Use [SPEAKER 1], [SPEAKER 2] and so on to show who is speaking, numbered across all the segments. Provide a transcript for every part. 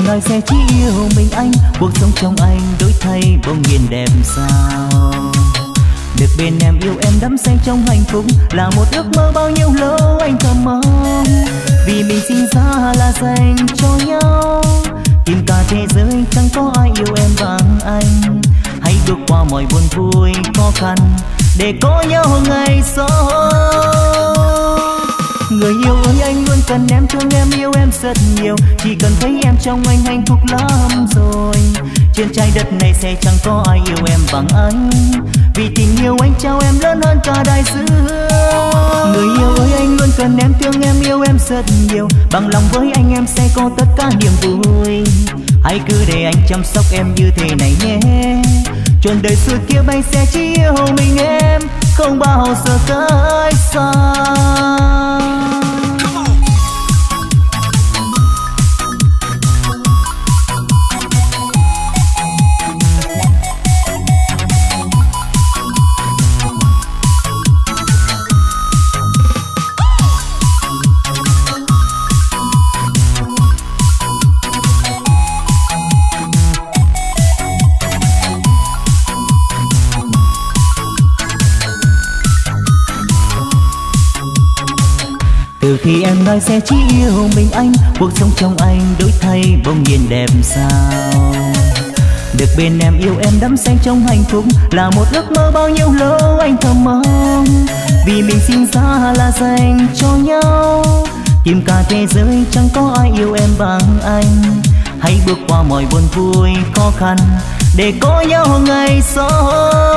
[SPEAKER 1] nói sẽ chỉ yêu mình anh, cuộc sống trong anh đổi thay bỗng nhiên đẹp sao. Được bên em yêu em đắm say trong hạnh phúc là một ước mơ bao nhiêu lâu anh thầm mong. Vì mình sinh ra là dành cho nhau, tìm cả thế giới chẳng có ai yêu em bằng anh. Hãy vượt qua mọi buồn vui khó khăn để có nhau ngày sau. Người yêu ơi anh luôn cần em, thương em yêu em rất nhiều, chỉ cần thấy em trong anh hạnh phúc lắm rồi. Trên trái đất này sẽ chẳng có ai yêu em bằng anh, vì tình yêu anh trao em lớn hơn cả đại dương. Người yêu ơi anh luôn cần em, thương em yêu em rất nhiều, bằng lòng với anh em sẽ có tất cả niềm vui. Hãy cứ để anh chăm sóc em như thế này nhé, trọn đời suốt kiếp anh sẽ chỉ yêu mình em, không bao giờ cách xa. Từ khi em nói sẽ chỉ yêu mình anh, cuộc sống trong anh đổi thay bỗng nhiên đẹp sao. Được bên em yêu em đắm say trong hạnh phúc là một ước mơ bao nhiêu lâu anh thầm mong. Vì mình sinh ra là dành cho nhau, tìm cả thế giới chẳng có ai yêu em bằng anh. Hãy bước qua mọi buồn vui khó khăn để có nhau ngày sau.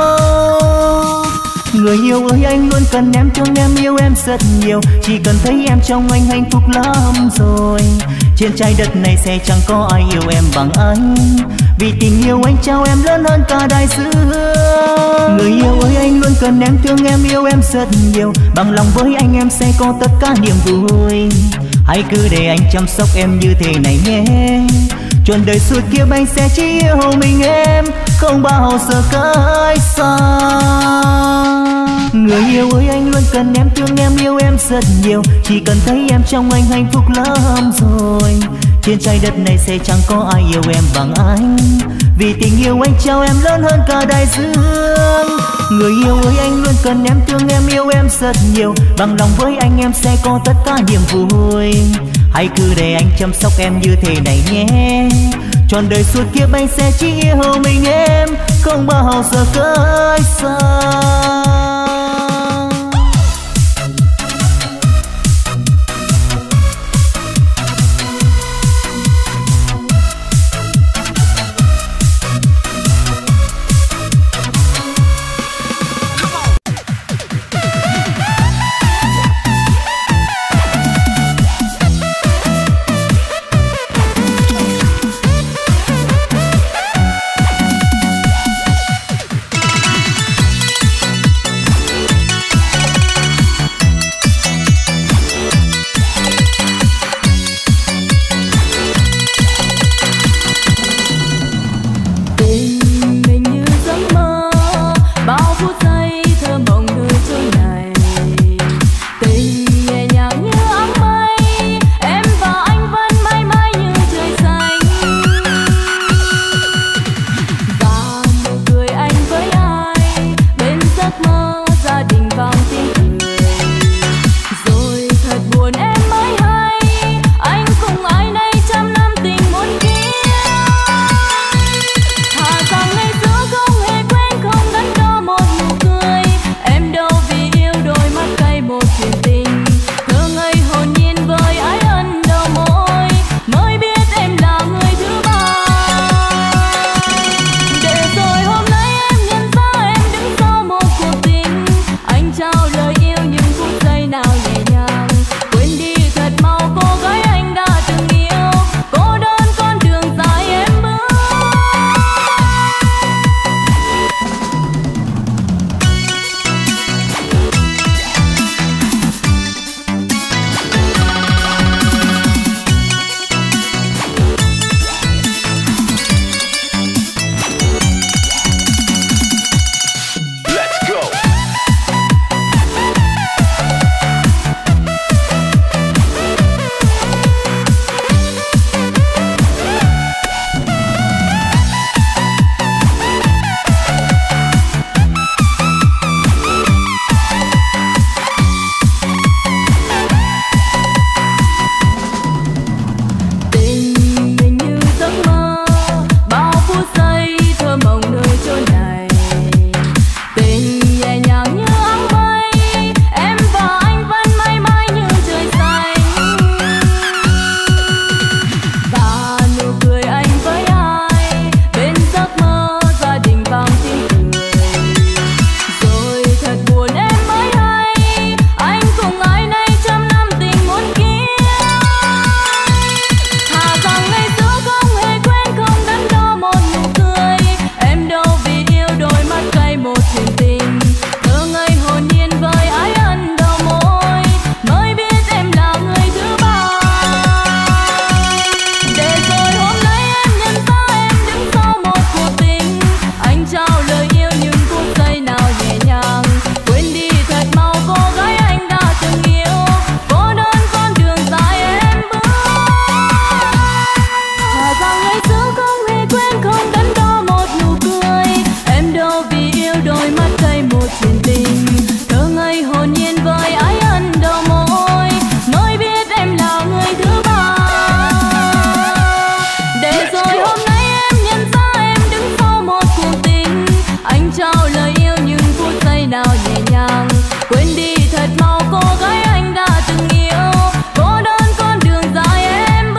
[SPEAKER 1] Người yêu ơi anh luôn cần em, thương em yêu em rất nhiều, chỉ cần thấy em trong anh hạnh phúc lắm rồi. Trên trái đất này sẽ chẳng có ai yêu em bằng anh, vì tình yêu anh trao em lớn hơn cả đại dương. Người yêu ơi anh luôn cần em, thương em yêu em rất nhiều, bằng lòng với anh em sẽ có tất cả niềm vui. Hãy cứ để anh chăm sóc em như thế này nhé, trọn đời suốt kiếp anh sẽ chỉ yêu mình em, không bao giờ cách xa. Người yêu ơi anh luôn cần em, thương em yêu em rất nhiều, chỉ cần thấy em trong anh hạnh phúc lắm rồi. Trên trái đất này sẽ chẳng có ai yêu em bằng anh, vì tình yêu anh trao em lớn hơn cả đại dương. Người yêu ơi anh luôn cần em, thương em yêu em rất nhiều, bằng lòng với anh em sẽ có tất cả niềm vui. Hãy cứ để anh chăm sóc em như thế này nhé, trọn đời suốt kiếp anh sẽ chỉ yêu mình em, không bao giờ cách xa.
[SPEAKER 2] đôi mắt cây một chuyện tình thơ ngây hồn nhiên với ái ân đầu môi nói biết em là người thứ ba để rồi hôm nay em nhận ra em đứng sau một cuộc tình anh trao lời yêu những phút giây nào nhẹ nhàng quên đi thật mau cô gái anh đã từng yêu cô đơn con đường dài em bước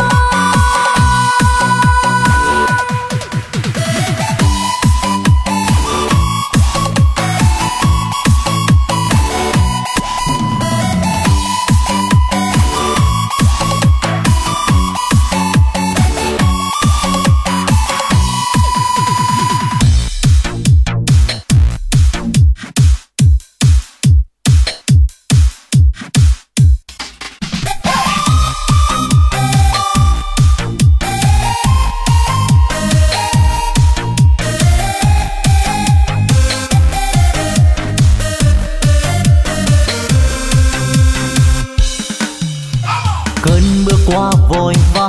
[SPEAKER 1] qua vội vã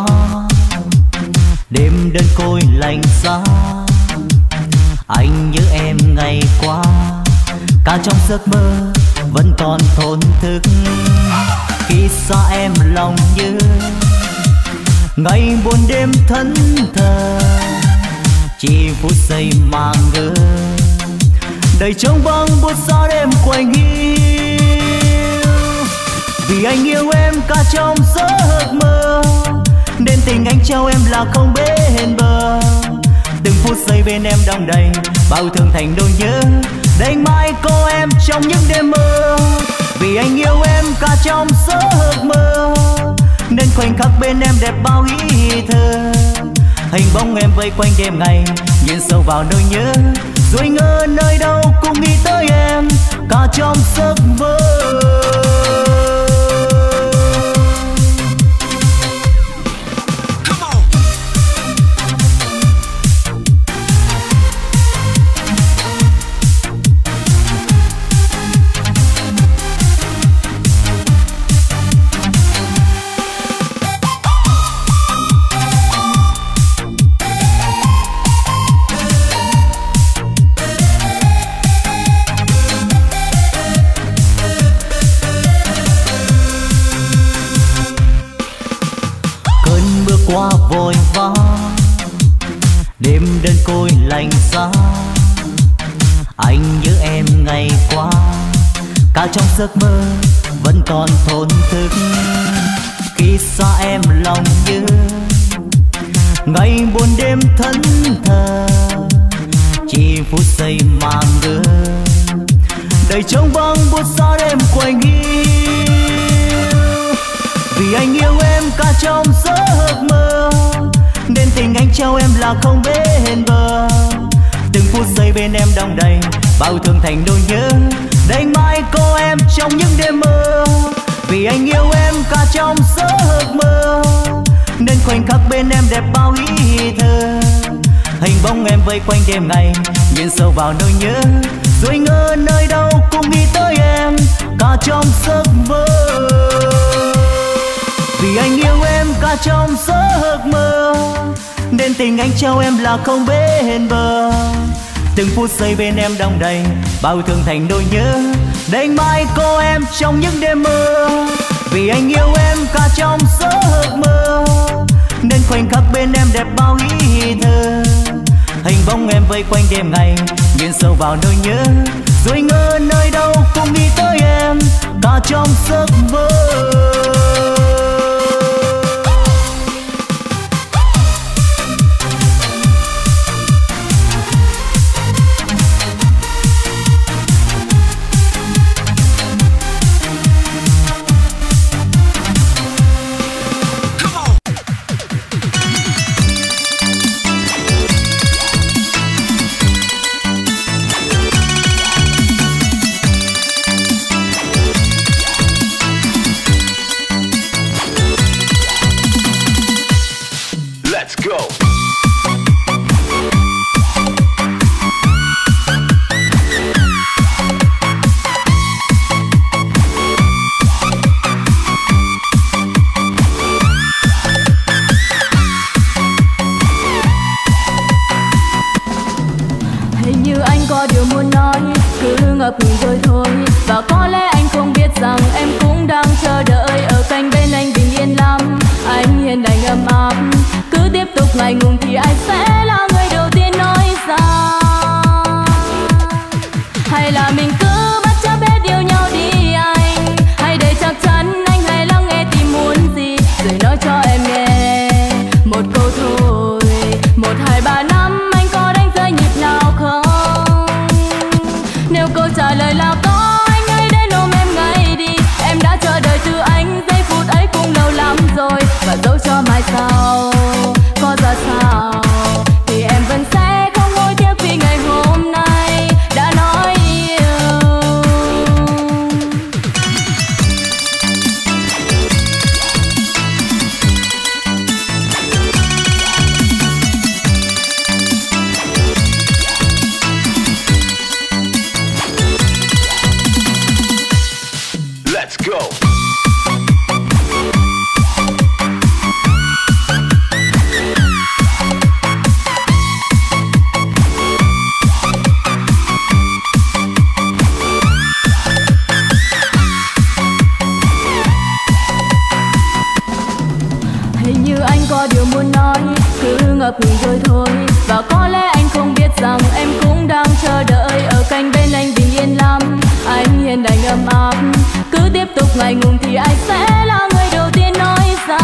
[SPEAKER 1] đêm đơn côi lạnh giá anh nhớ em ngày qua cả trong giấc mơ vẫn còn thổn thức khi xa em lòng như ngày buồn đêm thẫn thờ chỉ phút giây mà ngỡ đời trống vắng buốt gió đêm quanh hiu vì anh yêu em cả trong giấc mơ nên tình anh trao em là không bên bờ từng phút giây bên em đong đầy bao thương thành nỗi nhớ đánh mãi có em trong những đêm mơ vì anh yêu em cả trong giấc mơ nên khoảnh khắc bên em đẹp bao ý thơ hình bóng em vây quanh đêm ngày nhìn sâu vào nỗi nhớ rồi ngỡ nơi đâu cũng nghĩ tới em cả trong giấc mơ. Qua vội vã đêm đơn côi lạnh giá anh nhớ em ngày qua cả trong giấc mơ vẫn còn thổn thức khi xa em lòng như ngày buồn đêm thẫn thờ chỉ phút giây mà ngỡ đời trống vắng buốt gió đêm quanh hiu vì anh yêu em cả trong giấc mơ nên tình anh trao em là không bên bờ từng phút giây bên em đong đầy bao thương thành nỗi nhớ đánh mãi có em trong những đêm mơ vì anh yêu em cả trong giấc mơ nên khoảnh khắc bên em đẹp bao ý thơ hình bóng em vây quanh đêm ngày nhìn sâu vào nỗi nhớ rồi ngỡ nơi đâu cũng nghĩ tới em cả trong giấc mơ vì anh yêu em cả trong giấc mơ nên tình anh trao em là không bên bờ từng phút giây bên em đong đầy bao thương thành nỗi nhớ đánh mãi có em trong những đêm mơ vì anh yêu em cả trong giấc mơ nên khoảnh khắc bên em đẹp bao ý thơ hình bóng em vây quanh đêm ngày nhìn sâu vào nỗi nhớ rồi ngỡ nơi đâu cũng nghĩ tới em cả trong giấc mơ.
[SPEAKER 2] ngập ngừng rồi thôi. Và có lẽ anh không biết rằng em cũng đang chờ đợi ở cạnh bên anh bình yên lắm. Anh hiền lành ấm áp, cứ tiếp tục ngại ngùng thì anh sẽ là người đầu tiên nói ra. Hay là mình cứ bắt chấp hết yêu nhau đi anh, hay để chắc chắn anh hãy lắng nghe tìm muốn gì rồi nói cho em nghe một câu thôi. 1, 2, 3 năm anh có đánh rơi nhịp nào không? Nếu câu trả lời là có, anh hãy đến ôm em ngay đi. Em đã chờ đợi từ anh giây phút ấy cũng lâu lắm rồi. Và dẫu cho mai sau có ra sao thì em vẫn sẽ không hối tiếc vì ngày hôm nay đã nói yêu.
[SPEAKER 3] Let's go.
[SPEAKER 2] Hình như anh có điều muốn nói, cứ ngập ngừng rồi thôi. Và có lẽ anh không biết rằng em cũng đang chờ đợi ở cạnh bên anh bình yên lắm. Anh hiền lành ấm áp, cứ tiếp tục ngại ngùng thì anh sẽ là người đầu tiên nói ra.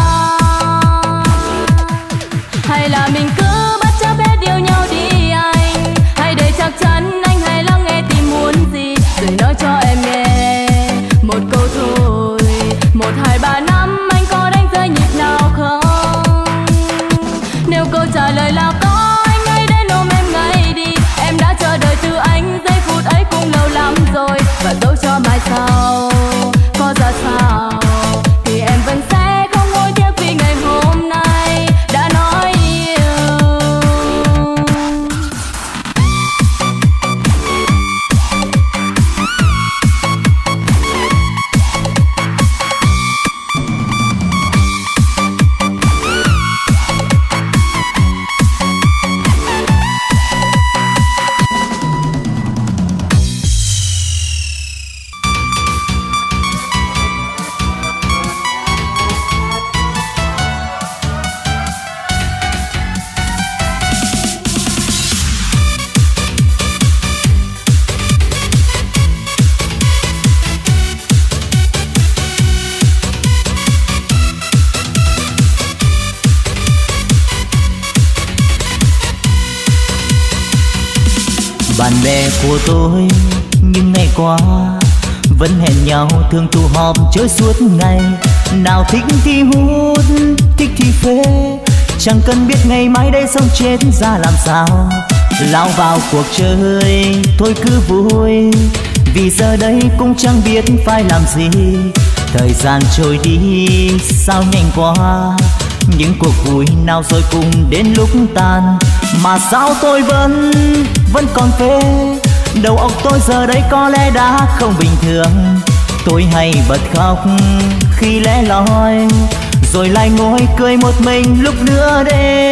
[SPEAKER 2] Hay là mình cứ bắt chấp hết yêu nhau đi anh, hay để chắc chắn anh hãy lắng nghe tìm muốn gì rồi nói cho em nghe một câu thôi. 1, 2, 3 năm anh có đánh rơi nhịp nào không? Nếu câu trả lời là có, anh hãy đến ôm em ngay đi. Em đã chờ đợi từ anh giây phút ấy cũng lâu lắm rồi. Và dẫu cho mai sau có ra sao thì em vẫn sẽ không hối tiếc vì ngày hôm nay đã nói yêu.
[SPEAKER 1] Bạn bè của tôi những ngày qua vẫn hẹn nhau thường tụ họp chơi suốt ngày. Nào thích thì hút, thích thì phê, chẳng cần biết ngày mai đây sống chết ra làm sao. Lao vào cuộc chơi thôi cứ vui, vì giờ đây cũng chẳng biết phải làm gì. Thời gian trôi đi sao nhanh quá, những cuộc vui nào rồi cùng đến lúc tan. Mà sao tôi vẫn còn phê, đầu óc tôi giờ đây có lẽ đã không bình thường. Tôi hay bật khóc khi lẻ loi, rồi lại ngồi cười một mình lúc nửa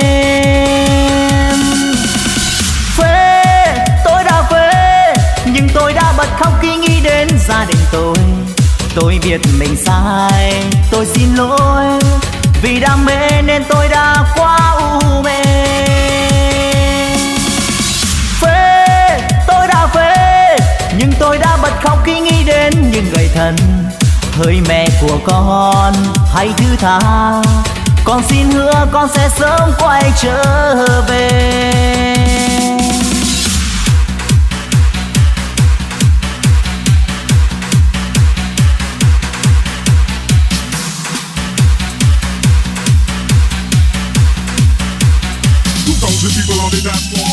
[SPEAKER 1] đêm. Phê, tôi đã phê, nhưng tôi đã bật khóc khi nghĩ đến gia đình tôi. Tôi biết mình sai, tôi xin lỗi, vì đam mê nên tôi đã quá u mê. Phê, tôi đã phê, nhưng tôi đã bật khóc khi nghĩ đến những người thân. Hỡi mẹ của con, hãy thứ tha, con xin hứa con sẽ sớm quay trở về.
[SPEAKER 3] People on the dance floor.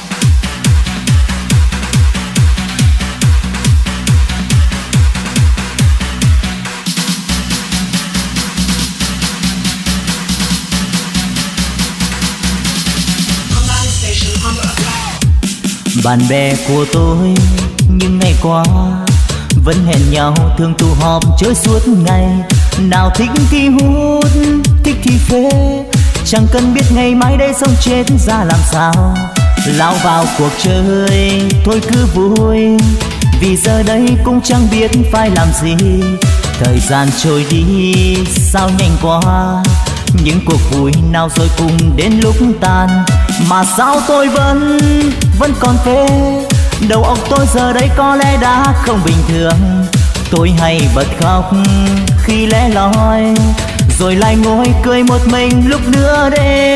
[SPEAKER 1] Bạn bè của tôi những ngày qua vẫn hẹn nhau thường tụ họp chơi suốt ngày. Nào thích thì hút, thích thì phê, chẳng cần biết ngày mai đây sống chết ra làm sao. Lao vào cuộc chơi thôi cứ vui, vì giờ đây cũng chẳng biết phải làm gì. Thời gian trôi đi sao nhanh quá, những cuộc vui nào rồi cùng đến lúc tan. Mà sao tôi vẫn còn phê, đầu óc tôi giờ đây có lẽ đã không bình thường. Tôi hay bật khóc khi lẻ loi, rồi lại ngồi cười một mình lúc nửa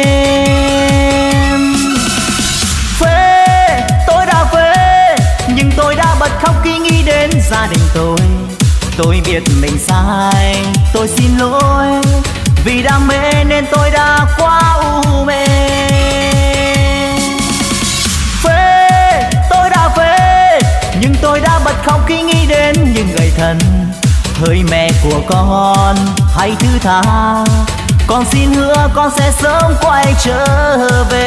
[SPEAKER 1] đêm. Phê, tôi đã phê, nhưng tôi đã bật khóc khi nghĩ đến gia đình tôi. Tôi biết mình sai, tôi xin lỗi, vì đam mê nên tôi đã quá u mê. Phê, tôi đã phê, nhưng tôi đã bật khóc khi nghĩ đến những người thân. Hỡi mẹ của con, hãy thứ tha, con xin hứa con sẽ sớm quay trở về.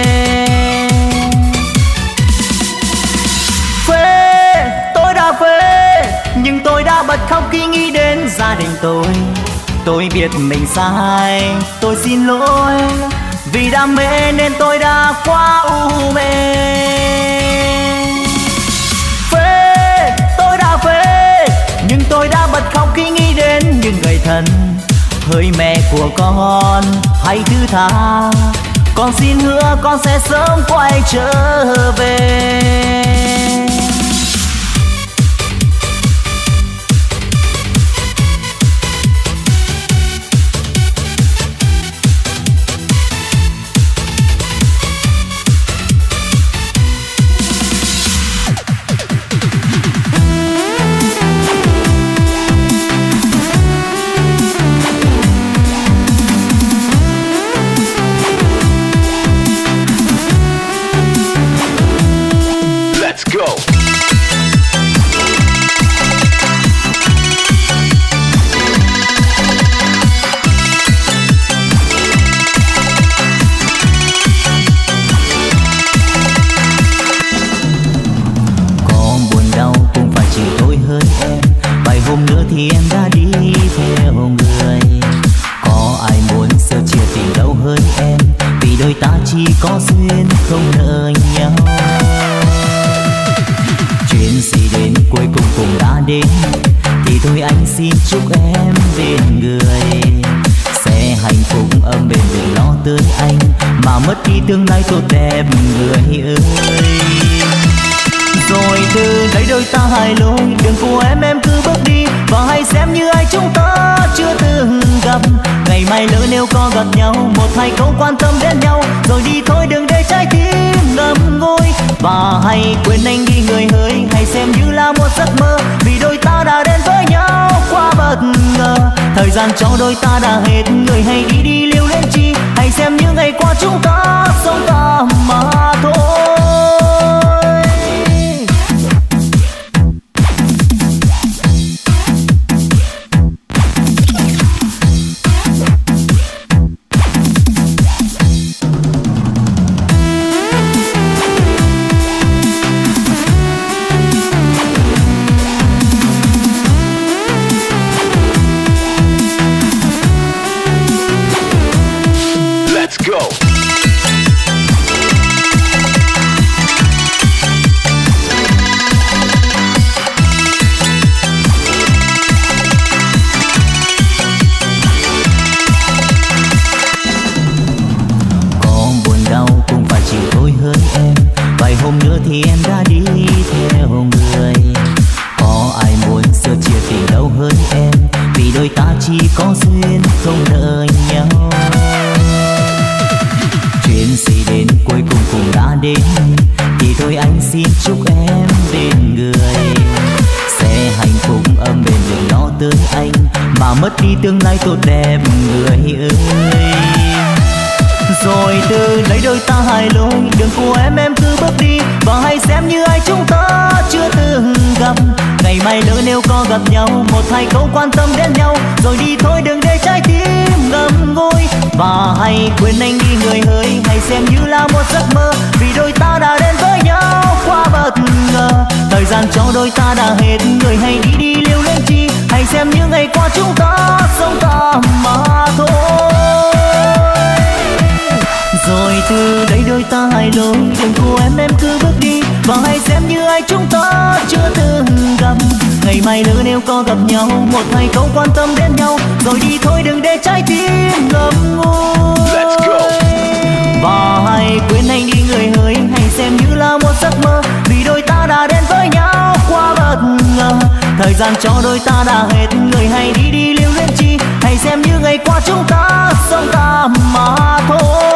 [SPEAKER 1] Phê, tôi đã phê, nhưng tôi đã bật khóc khi nghĩ đến gia đình tôi. Tôi biết mình sai, tôi xin lỗi, vì đam mê nên tôi đã quá u mê. Phê, tôi đã phê, nhưng tôi đã bật khóc khi nghĩ đến những người thân. Hỡi mẹ của con, hãy thứ tha, con xin hứa con sẽ sớm quay trở về. Thì em đã đi theo người, có ai muốn sơ chia tình đâu hơn em, vì đôi ta chỉ có duyên không nợ nhau. Chuyện gì đến cuối cùng cũng đã đến, thì thôi anh xin chúc em bên người sẽ hạnh phúc ấm bền, đừng lo tới anh mà mất đi tương lai tốt đẹp người ơi. Rồi từ đây đôi ta hai lối, đường của em cứ bước đi, và hãy xem như ai chúng ta chưa từng gặp. Ngày mai lỡ nếu có gặp nhau, một hai câu quan tâm đến nhau, rồi đi thôi đừng để trái tim ngậm ngùi. Và hãy quên anh đi người hỡi, hãy xem như là một giấc mơ, vì đôi ta đã đến với nhau quá bất ngờ. Thời gian cho đôi ta đã hết, người hãy đi đi lưu luyến chi, hãy xem như ngày qua chúng ta sống ta mà thôi. Thì em đã đi theo người, có ai muốn sơ chia tình đâu hơn em, vì đôi ta chỉ có duyên không nợ nhau. Chuyện gì đến cuối cùng cũng đã đến, thì thôi anh xin chúc em bên người sẽ hạnh phúc ấm bền, đừng lo tới anh mà mất đi tương lai tốt đẹp người ơi. Rồi từ đây đôi ta hai lối, đường của em cứ bước đi, và hãy xem như ai chúng ta chưa từng gặp. Ngày mai lỡ nếu có gặp nhau, một hai câu quan tâm đến nhau, rồi đi thôi đừng để trái tim ngậm ngùi. Và hãy quên anh đi người hỡi, hãy xem như là một giấc mơ, vì đôi ta đã đến với nhau quá bất ngờ. Thời gian cho đôi ta đã hết, người hãy đi đi lưu luyến chi, hãy xem như ngày qua chúng ta sống ta mà thôi. Rồi từ đây đôi ta hai lối, đường của em cứ bước đi, và hãy xem như ai chúng ta chưa từng ngày mai nữa nếu có gặp nhau, một hai câu quan tâm đến nhau, rồi đi thôi đừng để trái tim ngậm ngùi. Và hãy quên anh đi người hỡi, hãy xem như là một giấc mơ, vì đôi ta đã đến với nhau qua bất ngờ. Thời gian cho đôi ta đã hết, người hãy đi đi lưu luyến chi, hãy xem như ngày qua chúng ta sống ta mà thôi.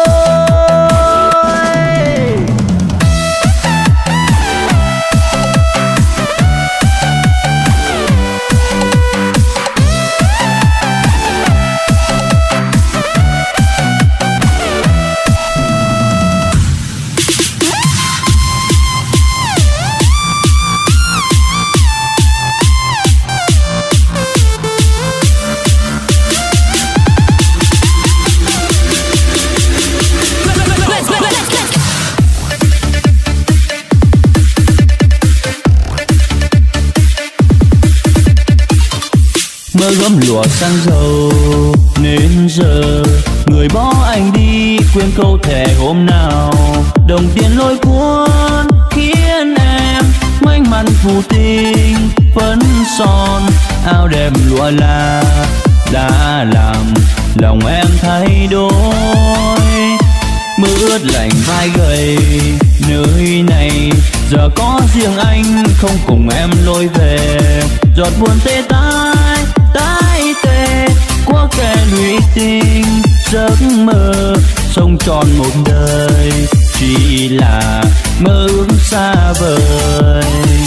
[SPEAKER 4] mơ gấm lụa sang dầu nên giờ người bỏ anh đi, quên câu thề hôm nào đồng tiền lôi cuốn khiến em ngoảnh mặt phù tình phấn son áo đẹp lụa là đã làm lòng em thay đổi. Mưa ướt lạnh vai gầy nơi này giờ có riêng anh không cùng em lôi về, giọt buồn tê tái tái tê qua kẻ lụy tình giấc mơ sống tròn một đời chỉ là mơ ước xa vời.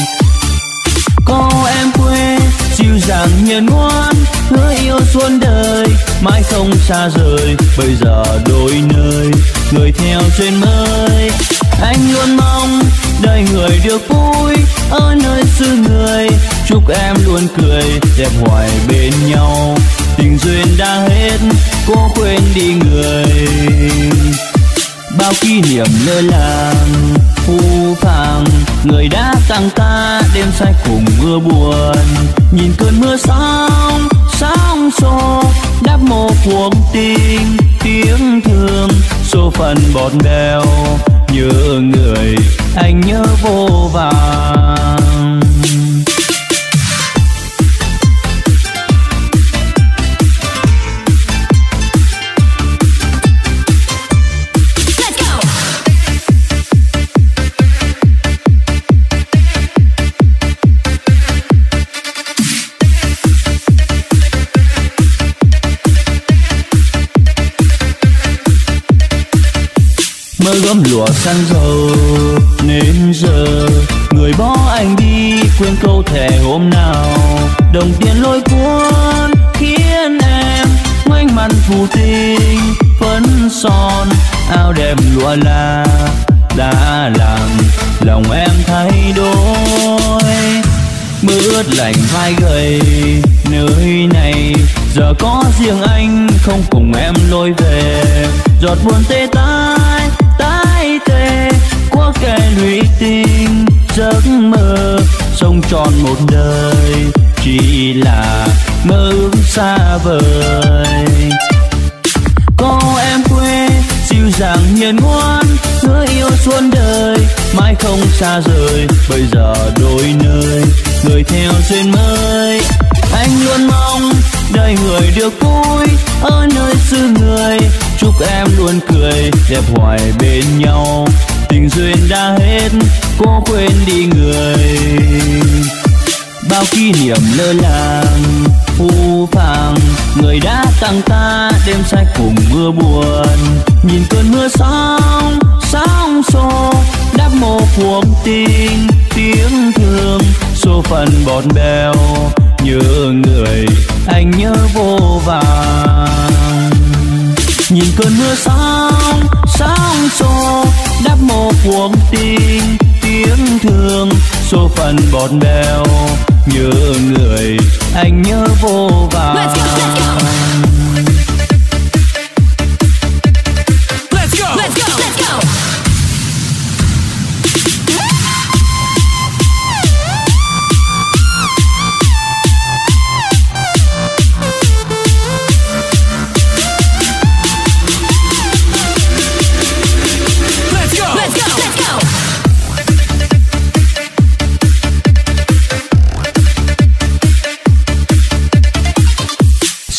[SPEAKER 4] Có em quê dịu dàng hiền ngoan hứa yêu suốt đời mãi không xa rời, bây giờ đôi nơi người theo duyên mới. Anh luôn mong đời người được vui ở nơi xứ người, chúc em luôn cười đẹp hoài bên nhau. Tình duyên đã hết cố quên đi người, bao kỷ niệm lơ làng phũ phàng người đã tặng ta đêm say cùng mưa buồn. Nhìn cơn mưa sóng sóng xô đắp mô cuộc tình tiếng thương số phận bọt bèo nhớ người anh nhớ vô vàng. Mơ gấm lụa sang dầu nên giờ người bỏ anh đi, quên câu thề hôm nào đồng tiền lôi cuốn khiến em ngoảnh mặt phù tình phấn son áo đẹp lụa là đã làm lòng em thay đổi. Mưa ướt lạnh vai gầy nơi này giờ có riêng anh không cùng em lôi về, giọt buồn tê tái tái tê qua kẻ lụy tình giấc mơ sống tròn một đời chỉ là mơ ước xa vời. Có em quê dịu dàng hiền ngoan hứa yêu suốt đời mãi không xa rời, bây giờ đôi nơi người theo duyên mới. Anh luôn mong đời người được vui ở nơi xứ người, chúc em luôn cười đẹp hoài bên nhau. Tình duyên đã hết cố quên đi người, bao kỷ niệm lơ làng phũ phàng người đã tặng ta đêm say cùng mưa buồn. Nhìn cơn mưa sóng sóng xô đắp mô cuộc tình tiếng thương số phận bọt bèo nhớ người anh nhớ vô vàng. Nhìn cơn mưa sóng sóng xô đắp mô cuộc tình tiếng thương số phận bọt bèo nhớ người anh nhớ vô vàng. Let's go, let's go. Let's go, let's go, let's go.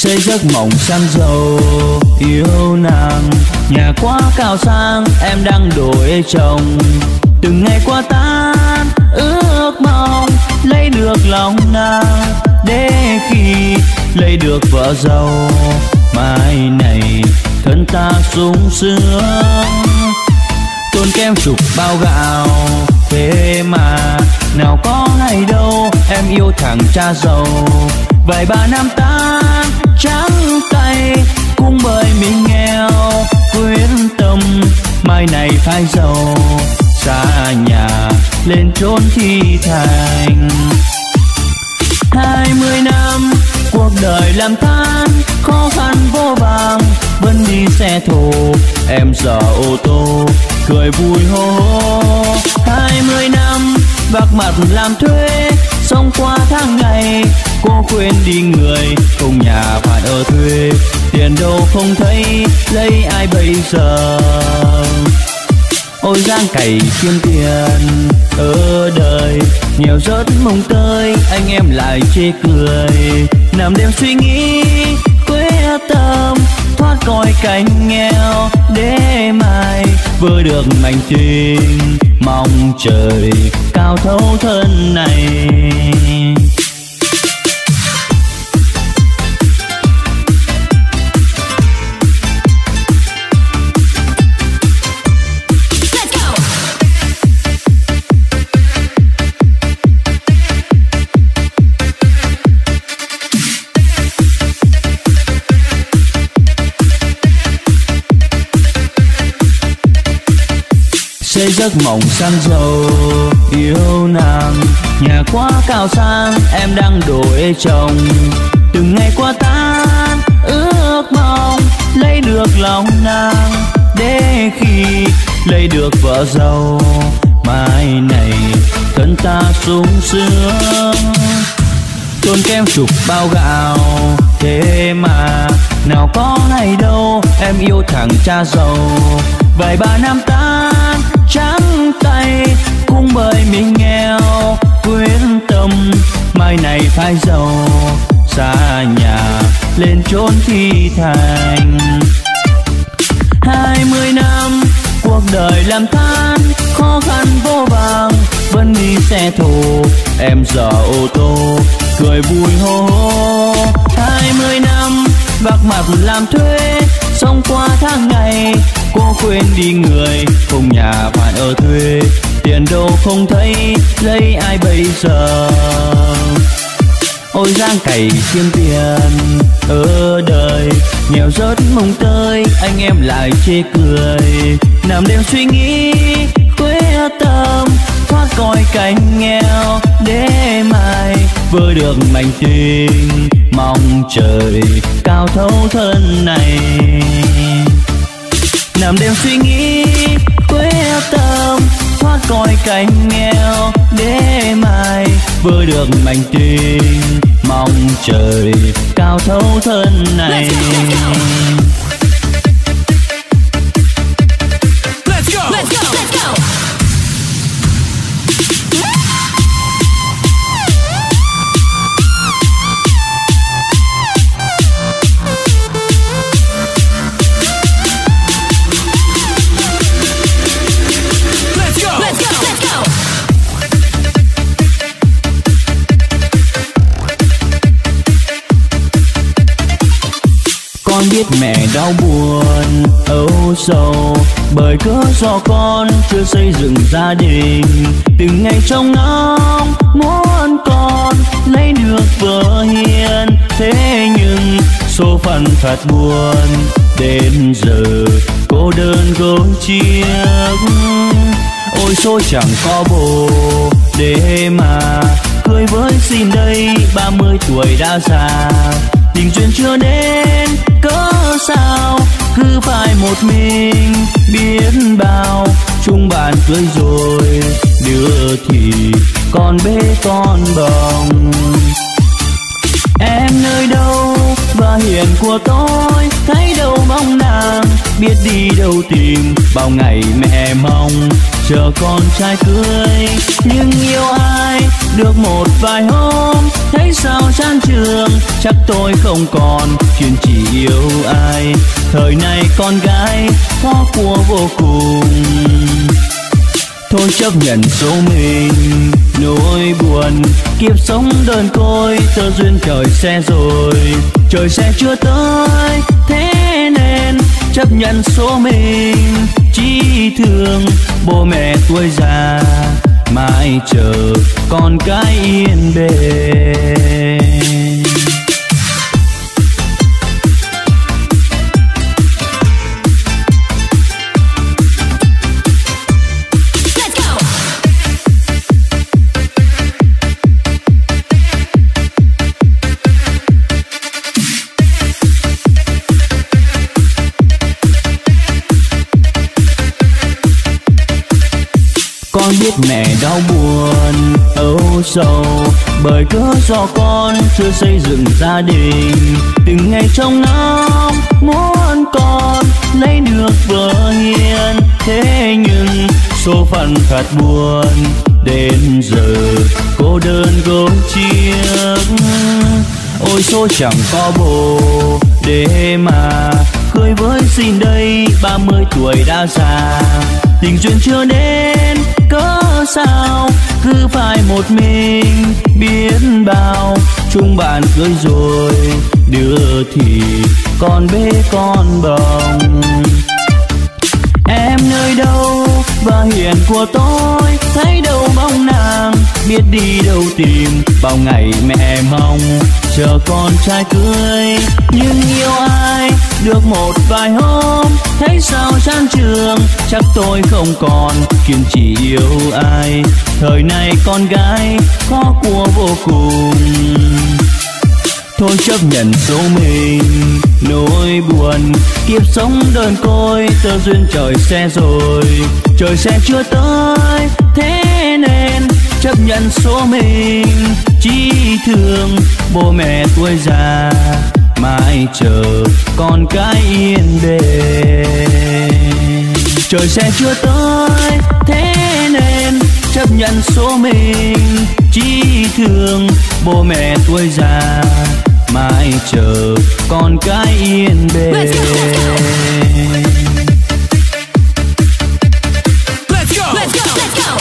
[SPEAKER 4] xây giấc mộng sang giàu yêu nàng. Nhà quá cao sang em đang đổi chồng, từng ngày qua tan ước mong lấy được lòng nàng, để khi lấy được vợ giàu mai này thân ta sung sướng. Tôn kem chục bao gạo thế mà nào có hay đâu, em yêu thằng cha giàu. Vài ba năm tan trắng tay cũng bởi mình nghèo, quyết tâm mai này phải giàu, xa nhà lên chốn thi thành. 20 năm cuộc đời làm than, khó khăn vô vàng vẫn đi xe thồ, em giờ ô tô cười vui hô hô. 20 năm bạc mặt làm thuê, sống qua tháng ngày cô quên đi người cùng nhà phải ở thuê, tiền đâu không thấy lấy ai bây giờ. Ôi giang cày kiếm tiền ở đời, nhiều giấc mộng tới anh em lại chê cười. Nằm đêm suy nghĩ quyết tâm thoát khỏi cảnh nghèo, để mai vừa được mảnh tình mong trời cao thấu thân này. Xây giấc mộng sang giàu yêu nàng. Nhà quá cao sang em đang đổi chồng, từng ngày qua tan ước mong lấy được lòng nàng, để khi lấy được vợ giàu mai này thân ta sung sướng. Tôn kem chục bao gạo thế mà nào có hay đâu, em yêu thằng cha giàu. Vài ba năm tan trắng tay cũng bởi mình nghèo, quyết tâm mai này phải giàu, xa nhà lên chốn thi thành. 20 năm cuộc đời làm than, khó khăn vô vàng vẫn đi xe thồ, em giờ ô tô cười vui hô hô. 20 năm bạc mặt làm thuê, sống qua tháng ngày cô quên đi người cùng nhà phải ở thuê, tiền đâu không thấy lấy ai bây giờ. Ôi giang cày kiếm tiền ở đời, nhiều giấc mộng tới anh em lại chê cười. Nằm đêm suy nghĩ quyết tâm thoát khỏi cảnh nghèo, để mai vừa được mảnh tình mong trời cao thấu thân này. Nằm đêm suy nghĩ quyết tâm thoát khỏi cảnh nghèo, để mai vừa được mảnh tình mong trời cao thấu thân này.
[SPEAKER 2] Let's go. Let's go. Let's go.
[SPEAKER 4] Con biết mẹ đau buồn âu sầu, bởi cớ do con chưa xây dựng gia đình. Từng ngày trông ngóng muốn con lấy được vợ hiền, thế nhưng số phận thật buồn, đến giờ cô đơn gối chiếc. Ôi số chẳng có bồ để mà cưới với xin đây, 30 tuổi đã già, tình duyên chưa đến cớ sao cứ phải một mình. Biết bao chung bạn cưới rồi, đưa thì con bế con bồng. Em nơi đâu và hiền của tôi, thấy đâu bóng nàng, biết đi đâu tìm. Bao ngày mẹ mong chờ con trai cưới, nhưng yêu ai được một vài hôm thấy sao chán trường, chắc tôi không còn chuyện chỉ yêu ai. Thời này con gái khó của vô cùng, thôi chấp nhận số mình nỗi buồn. Kiếp sống đơn côi tơ duyên trời sẽ rồi, trời sẽ chưa tới, thế nên chấp nhận số mình. Chỉ thương bố mẹ tuổi già mãi chờ con cái yên bề. Con biết mẹ đau buồn âu sầu, bởi cớ do con chưa xây dựng gia đình. Từng ngày trong năm muốn con lấy được vợ hiền, thế nhưng số phận thật buồn, đến giờ cô đơn gối chiếc. Ôi số chẳng có bồ để mà cưới với xin đây, 30 tuổi đã già, tình duyên chưa đến cớ sao cứ phải một mình. Biết bao chung bạn cưới rồi, đưa thì con bế con bồng. Em nơi đâu và hiền của tôi, thấy đâu bóng nàng, biết đi đâu tìm. Bao ngày mẹ mong chờ con trai cưới, nhưng yêu ai được một vài hôm thấy sao chán trường, chắc tôi không còn kiên trì yêu ai. Thời này con gái khó của vô cùng, thôi chấp nhận số mình nỗi buồn. Kiếp sống đơn côi tơ duyên trời sẽ rồi, trời sẽ chưa tới, thế nên chấp nhận số mình. Chỉ thương bố mẹ tuổi già mãi chờ con cái yên bề, trời sẽ chưa tới, thế nên chấp nhận số mình. Chỉ thương bố mẹ tuổi già mãi chờ con cái yên bề.
[SPEAKER 3] Let's go. Let's go. Let's go.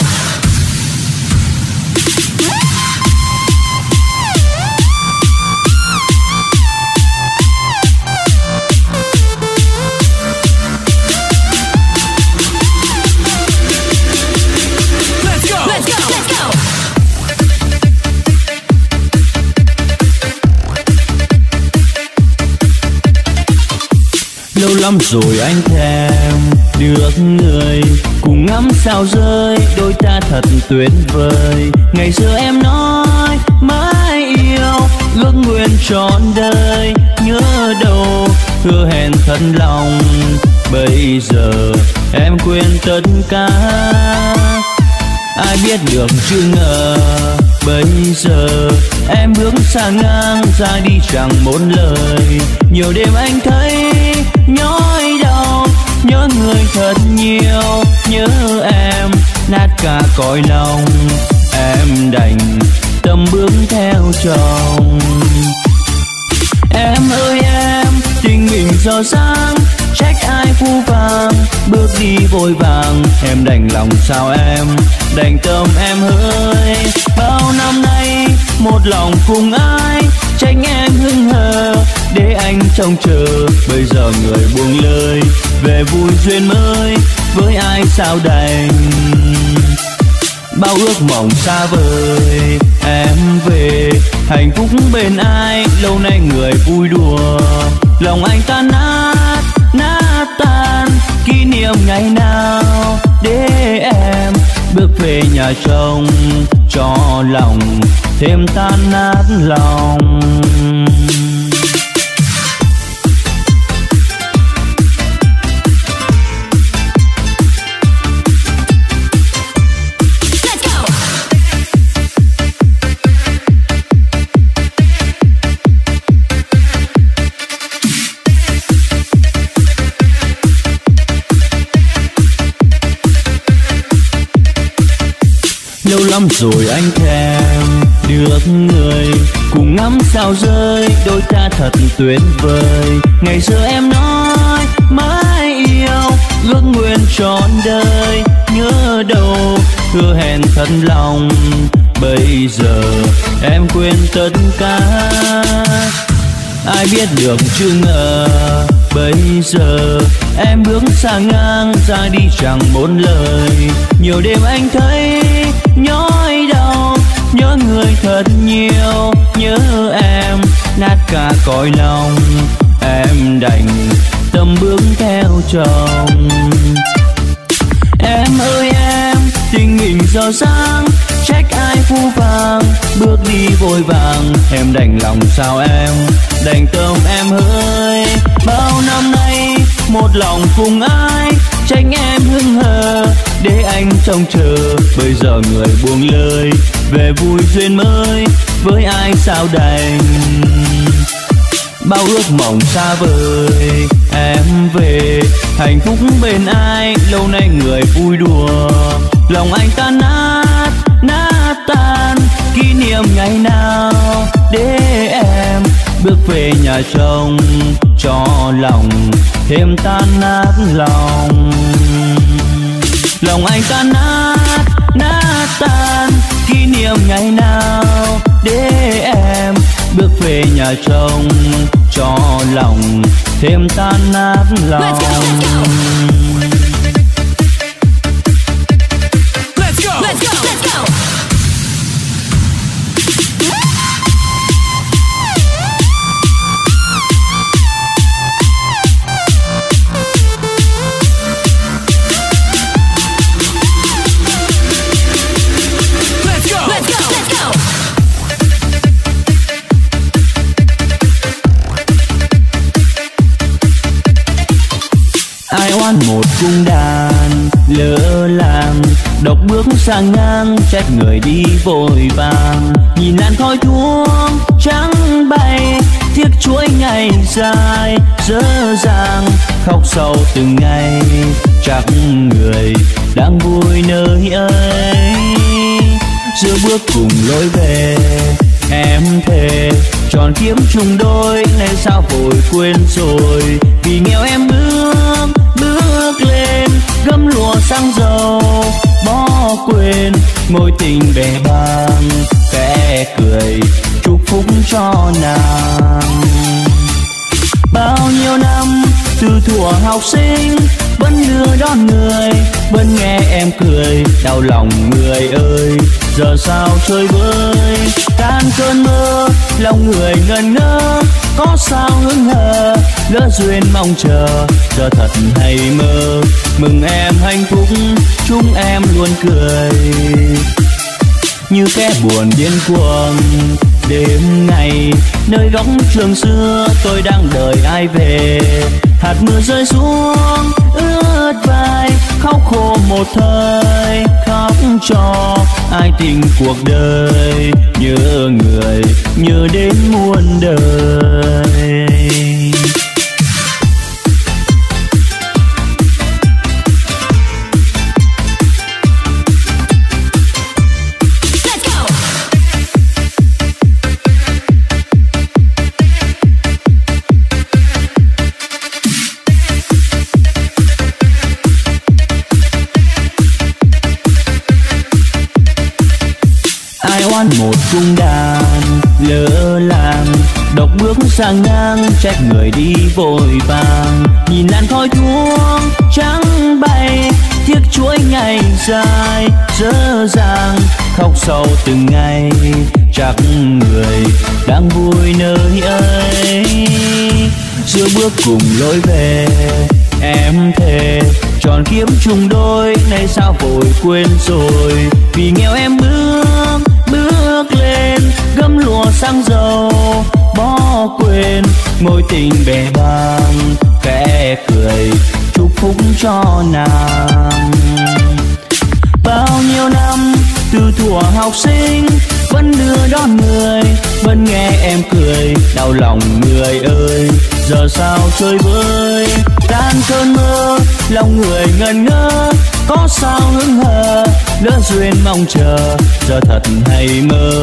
[SPEAKER 4] Lâu lắm rồi anh thèm được người cùng ngắm sao rơi, đôi ta thật tuyệt vời. Ngày xưa em nói mãi yêu, ước nguyện trọn đời, nhớ đâu hứa hẹn thật lòng. Bây giờ em quên tất cả, ai biết được chứ ngờ. Bây giờ em bước sang ngang ra đi chẳng một lời. Nhiều đêm anh thấy nhói đau, nhớ người thật nhiều, nhớ em nát cả cõi lòng. Em đành tâm bước theo chồng. Em ơi em, tình mình giờ sáng, trách ai phũ phàng, bước đi vội vàng. Em đành lòng sao em, đành tâm em hỡi. Bao năm nay một lòng cùng ai, trách em hững hờ để anh trông chờ. Bây giờ người buông lời về vui duyên mới, với ai sao đành. Bao ước mộng xa vời em về, hạnh phúc bên ai, lâu nay người vui đùa. Lòng anh tan nát, nát tan, kỷ niệm ngày nào để em bước về nhà chồng, cho lòng thêm tan nát lòng. Lâu lắm rồi anh thèm được người cùng ngắm sao rơi, đôi ta thật tuyệt vời. Ngày xưa em nói mãi yêu, ước nguyện trọn đời, nhớ đâu hứa hẹn thật lòng. Bây giờ em quên tất cả, ai biết được chưa ngờ. Bây giờ em bước sang ngang ra đi chẳng bốn lời. Nhiều đêm anh thấy nhói đau, nhớ người thật nhiều, nhớ em nát cả cõi lòng. Em đành tâm bước theo chồng. Em ơi em, tình hình giờ sáng, trách ai phũ phàng, bước đi vội vàng. Em đành lòng sao em, đành tâm em hơi. Bao năm nay một lòng cùng ai, tránh em hững hờ để anh trông chờ. Bây giờ người buông lời, về vui duyên mới, với ai sao đành. Bao ước mộng xa vời, em về hạnh phúc bên ai, lâu nay người vui đùa. Lòng anh tan nát, nát tan, kỷ niệm ngày nào để em bước về nhà chồng, cho lòng thêm tan nát lòng. Lòng anh tan nát, nát tan, kỷ niệm ngày nào để em bước về nhà chồng, cho lòng thêm tan nát lòng.
[SPEAKER 3] Let's go, let's go. Let's go, let's go, let's go.
[SPEAKER 4] Ai oán một cung đàn lỡ làng, độc bước sang ngang, trách người đi vội vàng. Nhìn làn khói thuốc trắng bay, tiếc chuỗi ngày dài dở dàng, khóc sâu từng ngày, chắc người đang vui nơi ấy. Giữa bước cùng lối về, em thề tròn kiếp chung đôi, nay sao vội quên rồi. Vì nghèo em bước lên, gấm lụa xăng dầu bỏ quên, mối tình bề bàng khẽ cười chúc phúc cho nàng. Bao nhiêu năm từ thuở học sinh, vẫn đưa đón người, vẫn nghe em cười, đau lòng người ơi. Giờ sao chơi vơi tan cơn mơ, lòng người ngẩn ngơ, có sao hững hờ, lỡ duyên mong chờ. Giờ thật hay mơ, mừng em hạnh phúc, chúng em luôn cười. Như kẻ buồn điên cuồng đêm ngày, nơi góc trường xưa tôi đang đợi ai về. Hạt mưa rơi xuống ướt vai, khóc khô một thời, khóc cho ai tình cuộc đời. Nhớ người, nhớ đến muôn đời. Oán một cung đàn lỡ làng, độc bước sang ngang, trách người đi vội vàng. Nhìn làn khói thuốc trắng bay, tiếc chuỗi ngày dài dở dàng, khóc sâu từng ngày, chắc người đang vui nơi ấy. Giữa bước cùng lối về, em thề tròn kiếp chung đôi, nay sao vội quên rồi. Vì nghèo em bước lên, gấm lụa xăng dầu bỏ quên, mối tình bề bàng khẽ cười chúc phúc cho nàng. Bao nhiêu năm từ thuở học sinh, vẫn đưa đón người, vẫn nghe em cười, đau lòng người ơi. Giờ sao chơi vơi tan cơn mơ, lòng người ngẩn ngơ, có sao hững hờ, lỡ duyên mong chờ. Giờ thật hay mơ,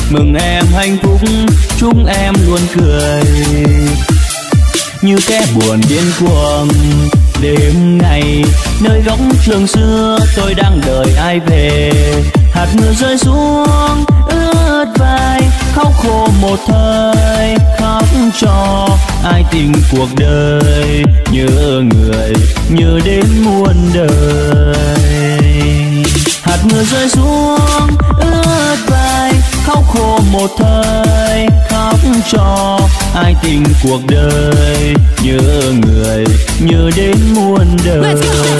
[SPEAKER 4] mừng em hạnh phúc, chúc em luôn cười. Như kẻ buồn điên cuồng đêm ngày, nơi góc trường xưa tôi đang đợi ai về. Hạt mưa rơi xuống ướt vai, khóc khô một thời, khóc cho ai tình cuộc đời. Nhớ người, nhớ đến muôn đời. Hạt mưa rơi xuống ướt vai, khóc khô một thời, khóc cho ai tình cuộc đời. Nhớ người, nhớ đến muôn đời.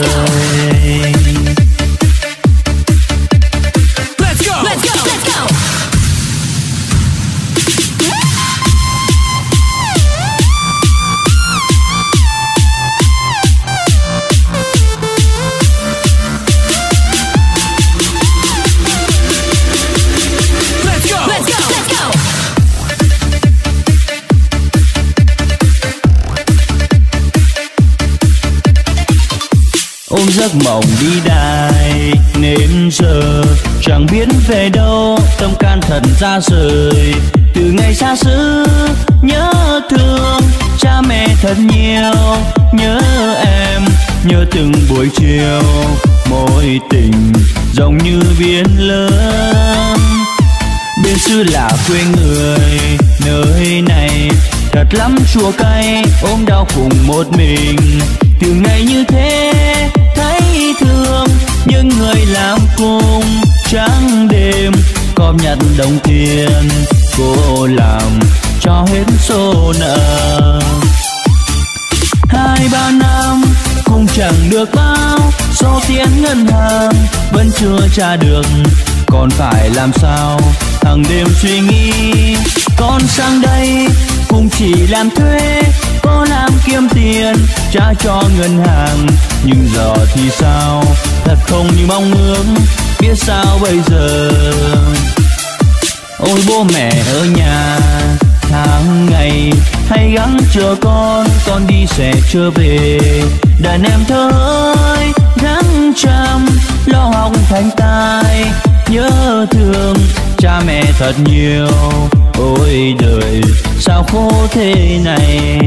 [SPEAKER 4] Ôm giấc mộng đi đài nên giờ chẳng biết về đâu, tâm can thật ra rời. Từ ngày xa xứ nhớ thương cha mẹ thật nhiều, nhớ em, nhớ từng buổi chiều. Mối tình giống như biển lớn, bên xứ là quê người, nơi này thật lắm chua cay, ôm đau cùng một mình. Từ ngày như thế thấy thương những người làm cùng, trắng đêm gom nhặt đồng tiền, cô làm cho hết số nợ. 2-3 năm cũng chẳng được bao, số tiền ngân hàng vẫn chưa trả được, còn phải làm sao? Hàng đêm suy nghĩ, con sang đây cũng chỉ làm thuê, có làm kiếm tiền trả cho ngân hàng. Nhưng giờ thì sao, thật không như mong ước, biết sao bây giờ. Ôi bố mẹ ở nhà tháng ngày hay gắng chờ con đi sẽ trở về. Đàn em thơ ơi gắng chăm, lo học thành tài, nhớ thương cha mẹ thật nhiều. Ôi đời sao khổ thế này.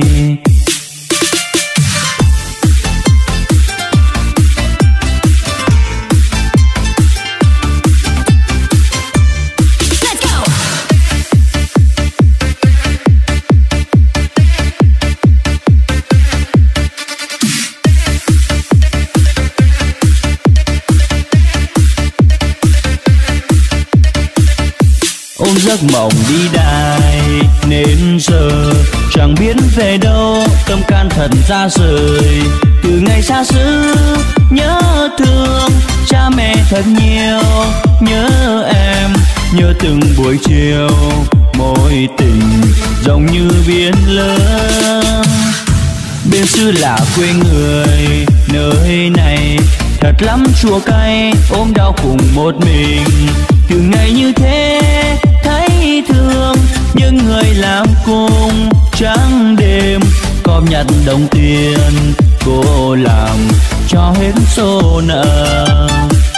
[SPEAKER 4] Ôm giấc mộng đi đài nên giờ chẳng biết về đâu, tâm can thật ra rời. Từ ngày xa xứ nhớ thương cha mẹ thật nhiều, nhớ em, nhớ từng buổi chiều. Mối tình giống như biển lớn, bên xứ là quê người, nơi này thật lắm chua cay, ôm đau cùng một mình. Từ ngày như thế thấy thương những người làm cùng, trắng đêm gom nhặt đồng tiền, cô làm cho hết số nợ.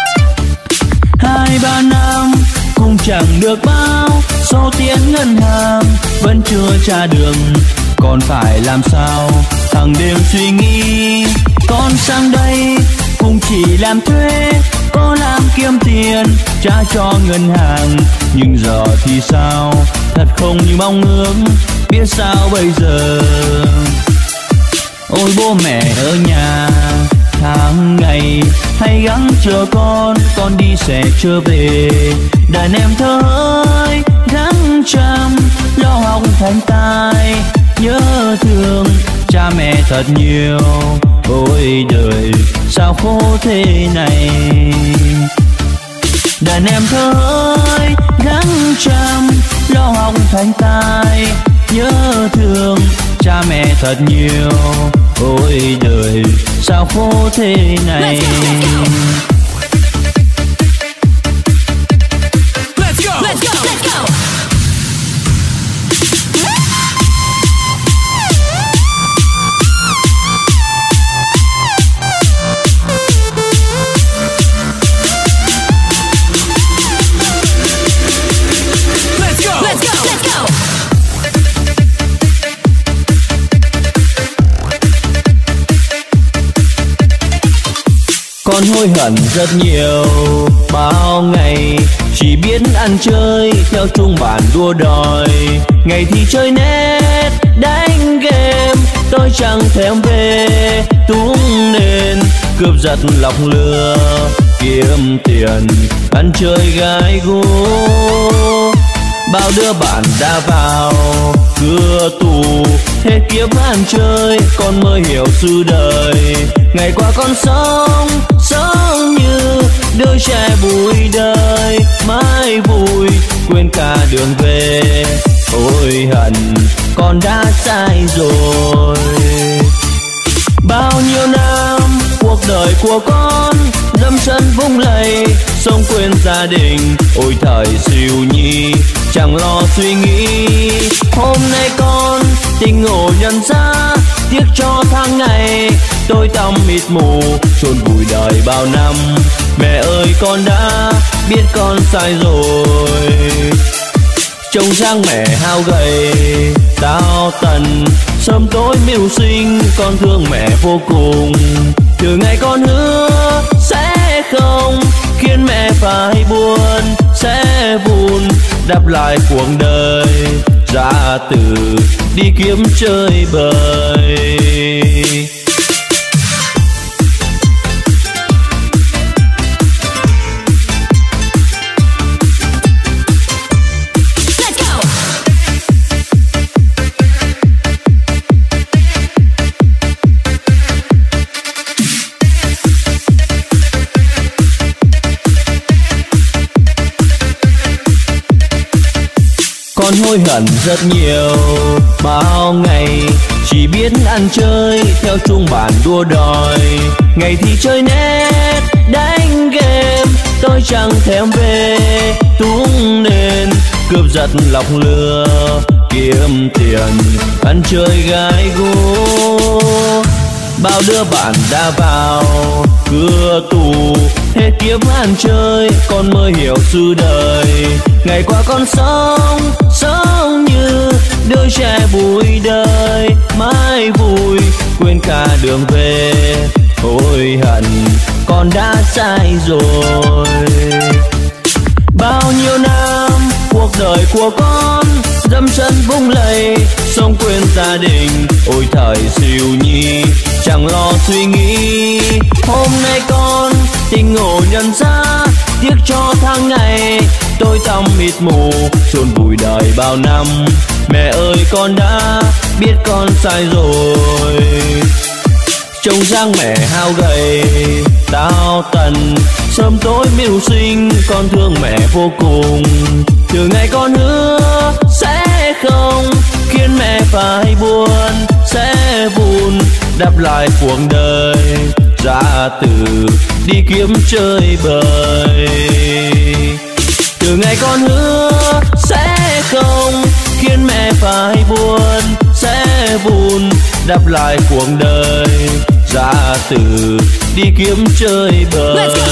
[SPEAKER 4] 2-3 năm cũng chẳng được bao, số tiền ngân hàng vẫn chưa trả được, còn phải làm sao? Hàng đêm suy nghĩ, con sang đây cũng chỉ làm thuê, có làm kiếm tiền trả cho ngân hàng. Nhưng giờ thì sao, thật không như mong ước, biết sao bây giờ. Ôi bố mẹ ở nhà tháng ngày hay gắng chờ con đi sẽ trở về. Đàn em thơ ơi gắng chăm, lo học thành tài, nhớ thương cha mẹ thật nhiều. Ôi đời sao khổ thế này. Đàn em thơ ơi gắng chăm, lo học thành tài, nhớ thương cha mẹ thật nhiều. Ôi đời sao khổ thế này. Con hối hận rất nhiều, bao ngày chỉ biết ăn chơi theo chung bản đua đòi. Ngày thì chơi net đánh game, tôi chẳng thèm về tung nền cướp giật lọc lừa kiếm tiền ăn chơi gái gú. Bao đứa bạn đã vào cửa tù, hết kiếp ăn chơi con mới hiểu sự đời. Ngày qua con sống như đứa trẻ bụi đời, mãi vui quên cả đường về. Ôi hận con đã sai rồi. Bao nhiêu năm cuộc đời của con dẫm chân vung lầy, sống quên gia đình. Ôi thời siêu nhi chẳng lo suy nghĩ. Hôm nay con tình ngộ nhận ra, tiếc cho tháng ngày tôi tâm mịt mù chôn vùi đời bao năm. Mẹ ơi con đã biết con sai rồi. Trông sang mẹ hao gầy tao tần, sớm tối mưu sinh con thương mẹ vô cùng. Từ ngày con hứa sẽ không khiến mẹ phải buồn, sẽ vun đắp lại cuộc đời, ra từ đi kiếm chơi bời. Con hối hận rất nhiều, bao ngày chỉ biết ăn chơi theo chung bản đua đòi. Ngày thì chơi net đánh game, tôi chẳng thèm về tung nền cướp giật lọc lừa kiếm tiền ăn chơi gái gú. Bao đứa bạn đã vào cửa tù, hết kiếp ăn chơi con mới hiểu sự đời. Ngày qua con sống như đứa trẻ bụi đời, mãi vui quên cả đường về. Ôi hận con đã sai rồi. Bao nhiêu năm cuộc đời của con dẫm chân vung lầy, sống quên gia đình. Ôi thời siêu nhi chẳng lo suy nghĩ. Hôm nay con tình ngộ nhận ra, tiếc cho tháng ngày tôi tâm mịt mù chôn vùi đời bao năm. Mẹ ơi con đã biết con sai rồi. Trông sang mẹ hao gầy tao tần, sớm tối mưu sinh con thương mẹ vô cùng. Từ ngày con hứa sẽ không khiến mẹ phải buồn, sẽ vun đắp lại cuộc đời, ra từ đi kiếm chơi bời. Từ ngày con hứa sẽ không khiến mẹ phải buồn, sẽ vun đắp lại cuộc đời, ra từ đi kiếm chơi bời.
[SPEAKER 3] Let's go.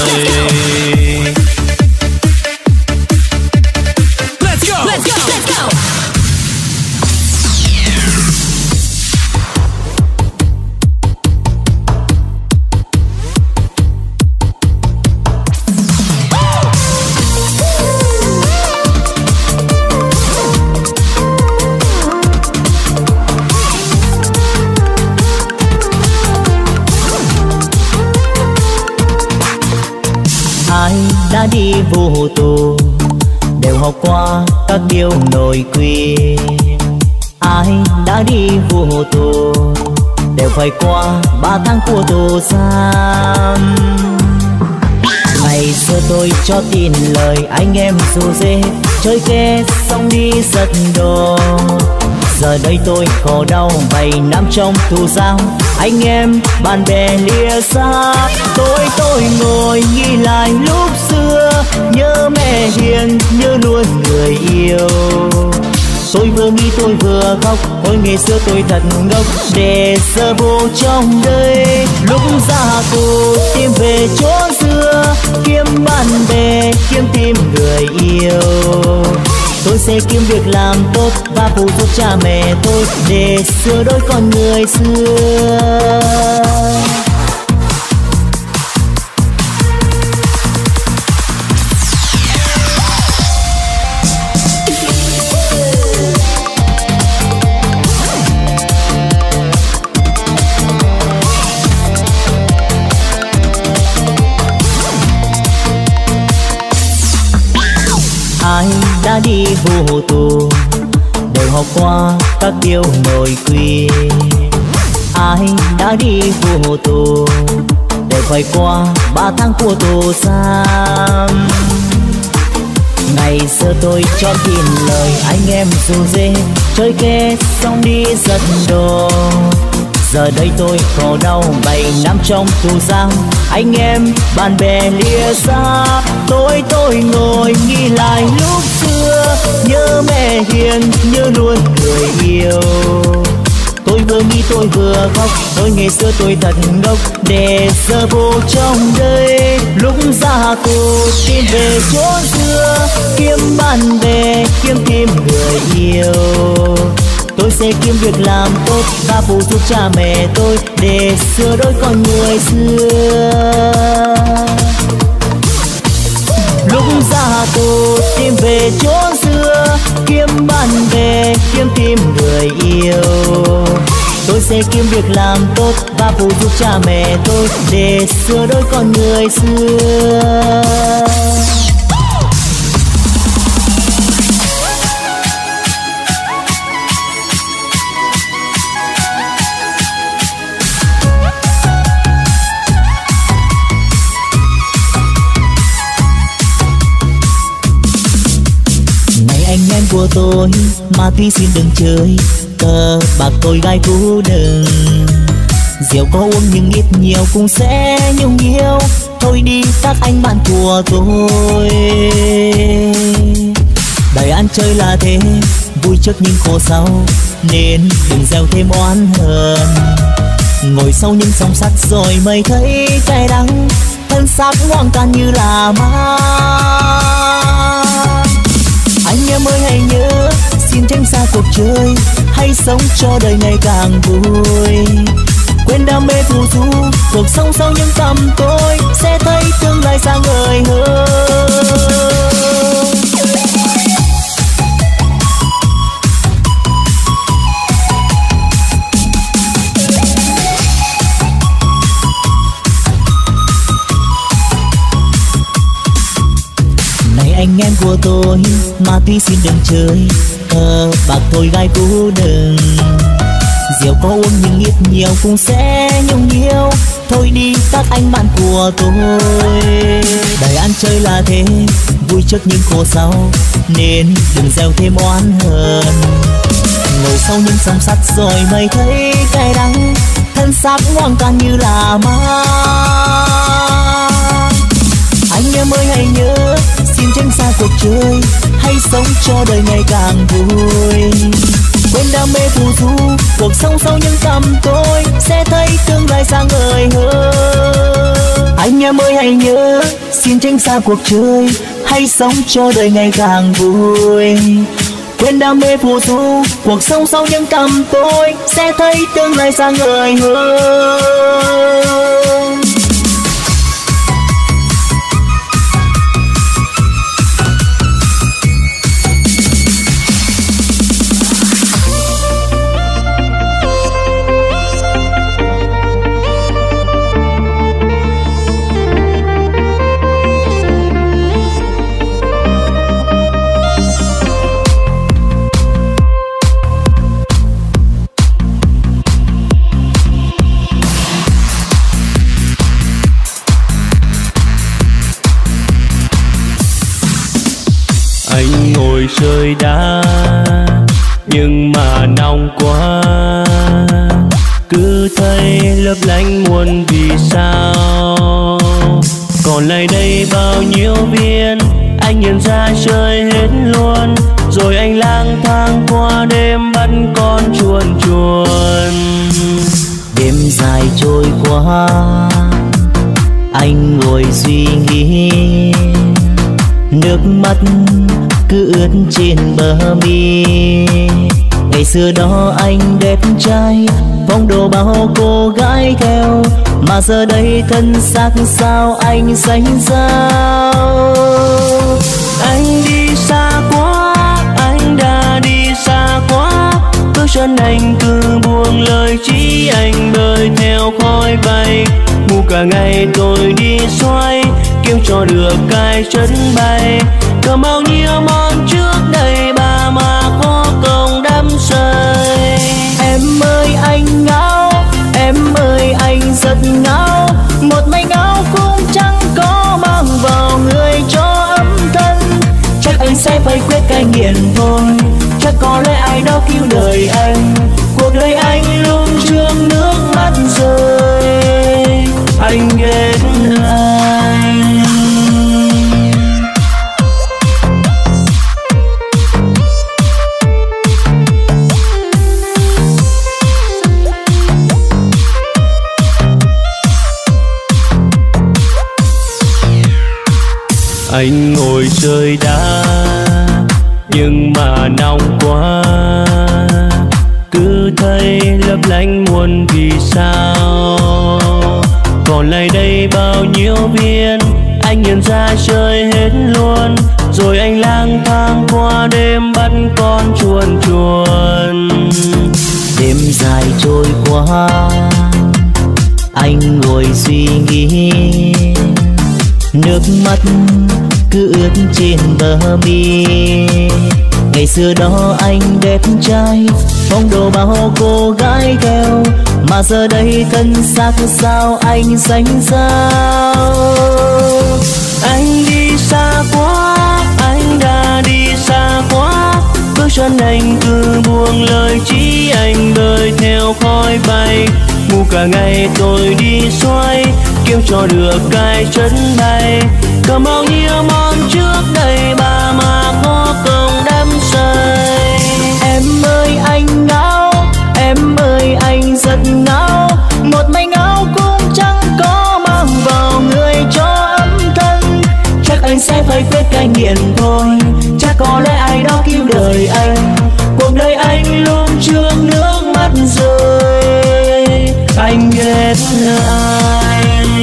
[SPEAKER 1] Ai đã đi vô tù đều học qua các điều nội quy. Ai đã đi vô tù đều phải qua 3 tháng của tù giam. Ngày xưa tôi cho tin lời anh em dù dê, chơi kê xong đi giật đồ. Giờ đây tôi khổ đau 7 năm trong tù giam, anh em bạn bè lìa xa. Tôi ngồi nghĩ lại lúc xưa, nhớ mẹ hiền, nhớ luôn người yêu. Tôi vừa nghĩ tôi vừa khóc, ôi ngày xưa tôi thật ngốc để giờ vô trong đây. Lúc ra tù tìm về chỗ xưa, kiếm bạn bè, kiếm tìm người yêu. Tôi sẽ kiếm việc làm tốt và phụ giúp cha mẹ tôi để sửa đổi con người xưa. đã đi vô tù, đời họ qua các điều nội quy. Ai đã đi vô tù, đời phải qua 3 tháng của tù giam. Ngày xưa tôi cho tin lời anh em dù dê, chơi kê xong đi giật đồ. Giờ đây tôi khổ đau 7 năm trong tù giam, anh em bạn bè lìa xa. Tôi ngồi nghĩ lại lúc xưa, nhớ mẹ hiền, nhớ luôn người yêu. Tôi vừa nghĩ tôi vừa khóc, tôi ngày xưa tôi thật ngốc, để giờ vô trong đây. Lúc ra tù tìm về chỗ xưa, kiếm bạn bè, kiếm tìm người yêu. Tôi sẽ kiếm việc làm tốt và phụ giúp cha mẹ tôi, để sửa đổi con người xưa. Lúc ra tù tìm về chỗ xưa, kiếm bạn bè, kiếm tìm người yêu. Tôi sẽ kiếm việc làm tốt và phụ giúp cha mẹ tôi, để sửa đổi con người xưa. Của tôi mà tuy xin đừng chơi, cờ bạc tôi gái cũ đừng. Rượu có uống nhưng ít nhiều cũng sẽ nhung yêu. Thôi đi các anh bạn của tôi. Đời ăn chơi là thế, vui trước nhưng khổ sau, nên đừng gieo thêm oán hờn. Ngồi sau những song sắt rồi mới thấy cay đắng, thân xác hoang tàn như là ma. Anh em ơi hãy nhớ, xin tránh xa cuộc chơi, hãy sống cho đời ngày càng vui. Quên đam mê phù du, cuộc sống sau những tăm tối, sẽ thấy tương lai sáng ngời hơn. Anh em của tôi mà tuy xin đừng chơi, cờ bạc thôi gái cũ đừng. Rượu có uống nhưng ít nhiều cũng sẽ nhung yêu. Thôi đi các anh bạn của tôi. Đời ăn chơi là thế, vui trước nhưng khổ sau, nên đừng gieo thêm oán hờn. Ngồi sau những song sắt rồi mới thấy cay đắng, thân xác hoang tàn như là ma. Anh em ơi hãy nhớ, xin tránh xa cuộc chơi, hãy sống cho đời ngày càng vui. Quên đam mê phù du, cuộc sống sau những tăm tối, sẽ thấy tương lai sáng ngời hơn. Anh em ơi hãy nhớ, xin tránh xa cuộc chơi, hãy sống cho đời ngày càng vui. Quên đam mê phù du, cuộc sống sau những tăm tối, sẽ thấy tương lai sáng ngời hơn.
[SPEAKER 4] Anh ngồi chơi đá nhưng mà nóng quá, cứ thấy lấp lánh muôn vì sao. Còn lại đây bao nhiêu viên, anh nhận ra chơi hết luôn. Rồi anh lang thang qua đêm bắt con chuồn chuồn.
[SPEAKER 1] Đêm dài trôi qua, anh ngồi suy nghĩ, nước mắt cứ ướt trên bờ mi. Ngày xưa đó anh đẹp trai, phong độ bao cô gái theo, mà giờ đây thân xác sao anh xanh xao.
[SPEAKER 4] Anh đi xa quá, anh đã đi xa quá, bước chân anh cứ buông lời chỉ anh bơi theo khói bay. Ngu cả ngày tôi đi xoay, kêu cho được cái chân bay. Cầm bao nhiêu món trước đây bà mà có công đắm say.
[SPEAKER 1] Em ơi anh ngáo, em ơi anh rất ngáo, một mảnh áo cũng chẳng có mang vào người cho ấm thân. Chắc anh sẽ phải quyết cai nghiện thôi, chắc có lẽ ai đó cứu đời anh. Cuộc đời anh luôn trương nước mắt rơi, anh ghét anh.
[SPEAKER 4] Anh ngồi chơi đá nhưng mà nóng quá, cứ thấy lấp lánh muôn vì sao. Còn lại đây bao nhiêu viên anh nhận ra chơi hết luôn, rồi anh lang thang qua đêm bắt con chuồn chuồn.
[SPEAKER 1] Đêm dài trôi qua anh ngồi suy nghĩ, nước mắt cứ ướt trên bờ mi. Ngày xưa đó anh đẹp trai, phong độ bao cô gái theo, mà giờ đây thân xác sao anh xanh sao.
[SPEAKER 4] Anh đi xa quá, anh đã đi xa quá, bước chân anh cứ buông lời chỉ anh đời theo khói bay. Ngu cả ngày tôi đi xoay, kêu cho được cái chân bay. Cầm bao nhiêu món trước đây bà mà có công đắm say.
[SPEAKER 1] Em ơi anh ngáo, em ơi anh rất ngáo, một mảnh áo cũng chẳng có mang vào người cho ấm thân. Chắc anh sẽ phải quyết cai nghiện thôi, chắc có lẽ ai đó cứu đời anh. Cuộc đời anh luôn trương nước mắt rơi, anh ghét anh.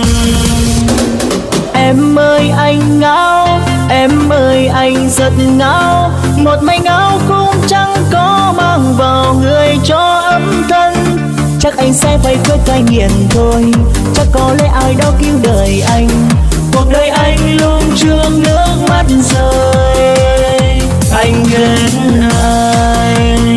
[SPEAKER 1] Em ơi anh ngáo, em ơi anh rất ngáo, một mảnh áo cũng chẳng có mang vào người cho ấm thân. Chắc anh sẽ phải quyết cai nghiện thôi, chắc có lẽ ai đó cứu đời anh. Cuộc đời anh luôn trương nước mắt rơi, anh ghét anh.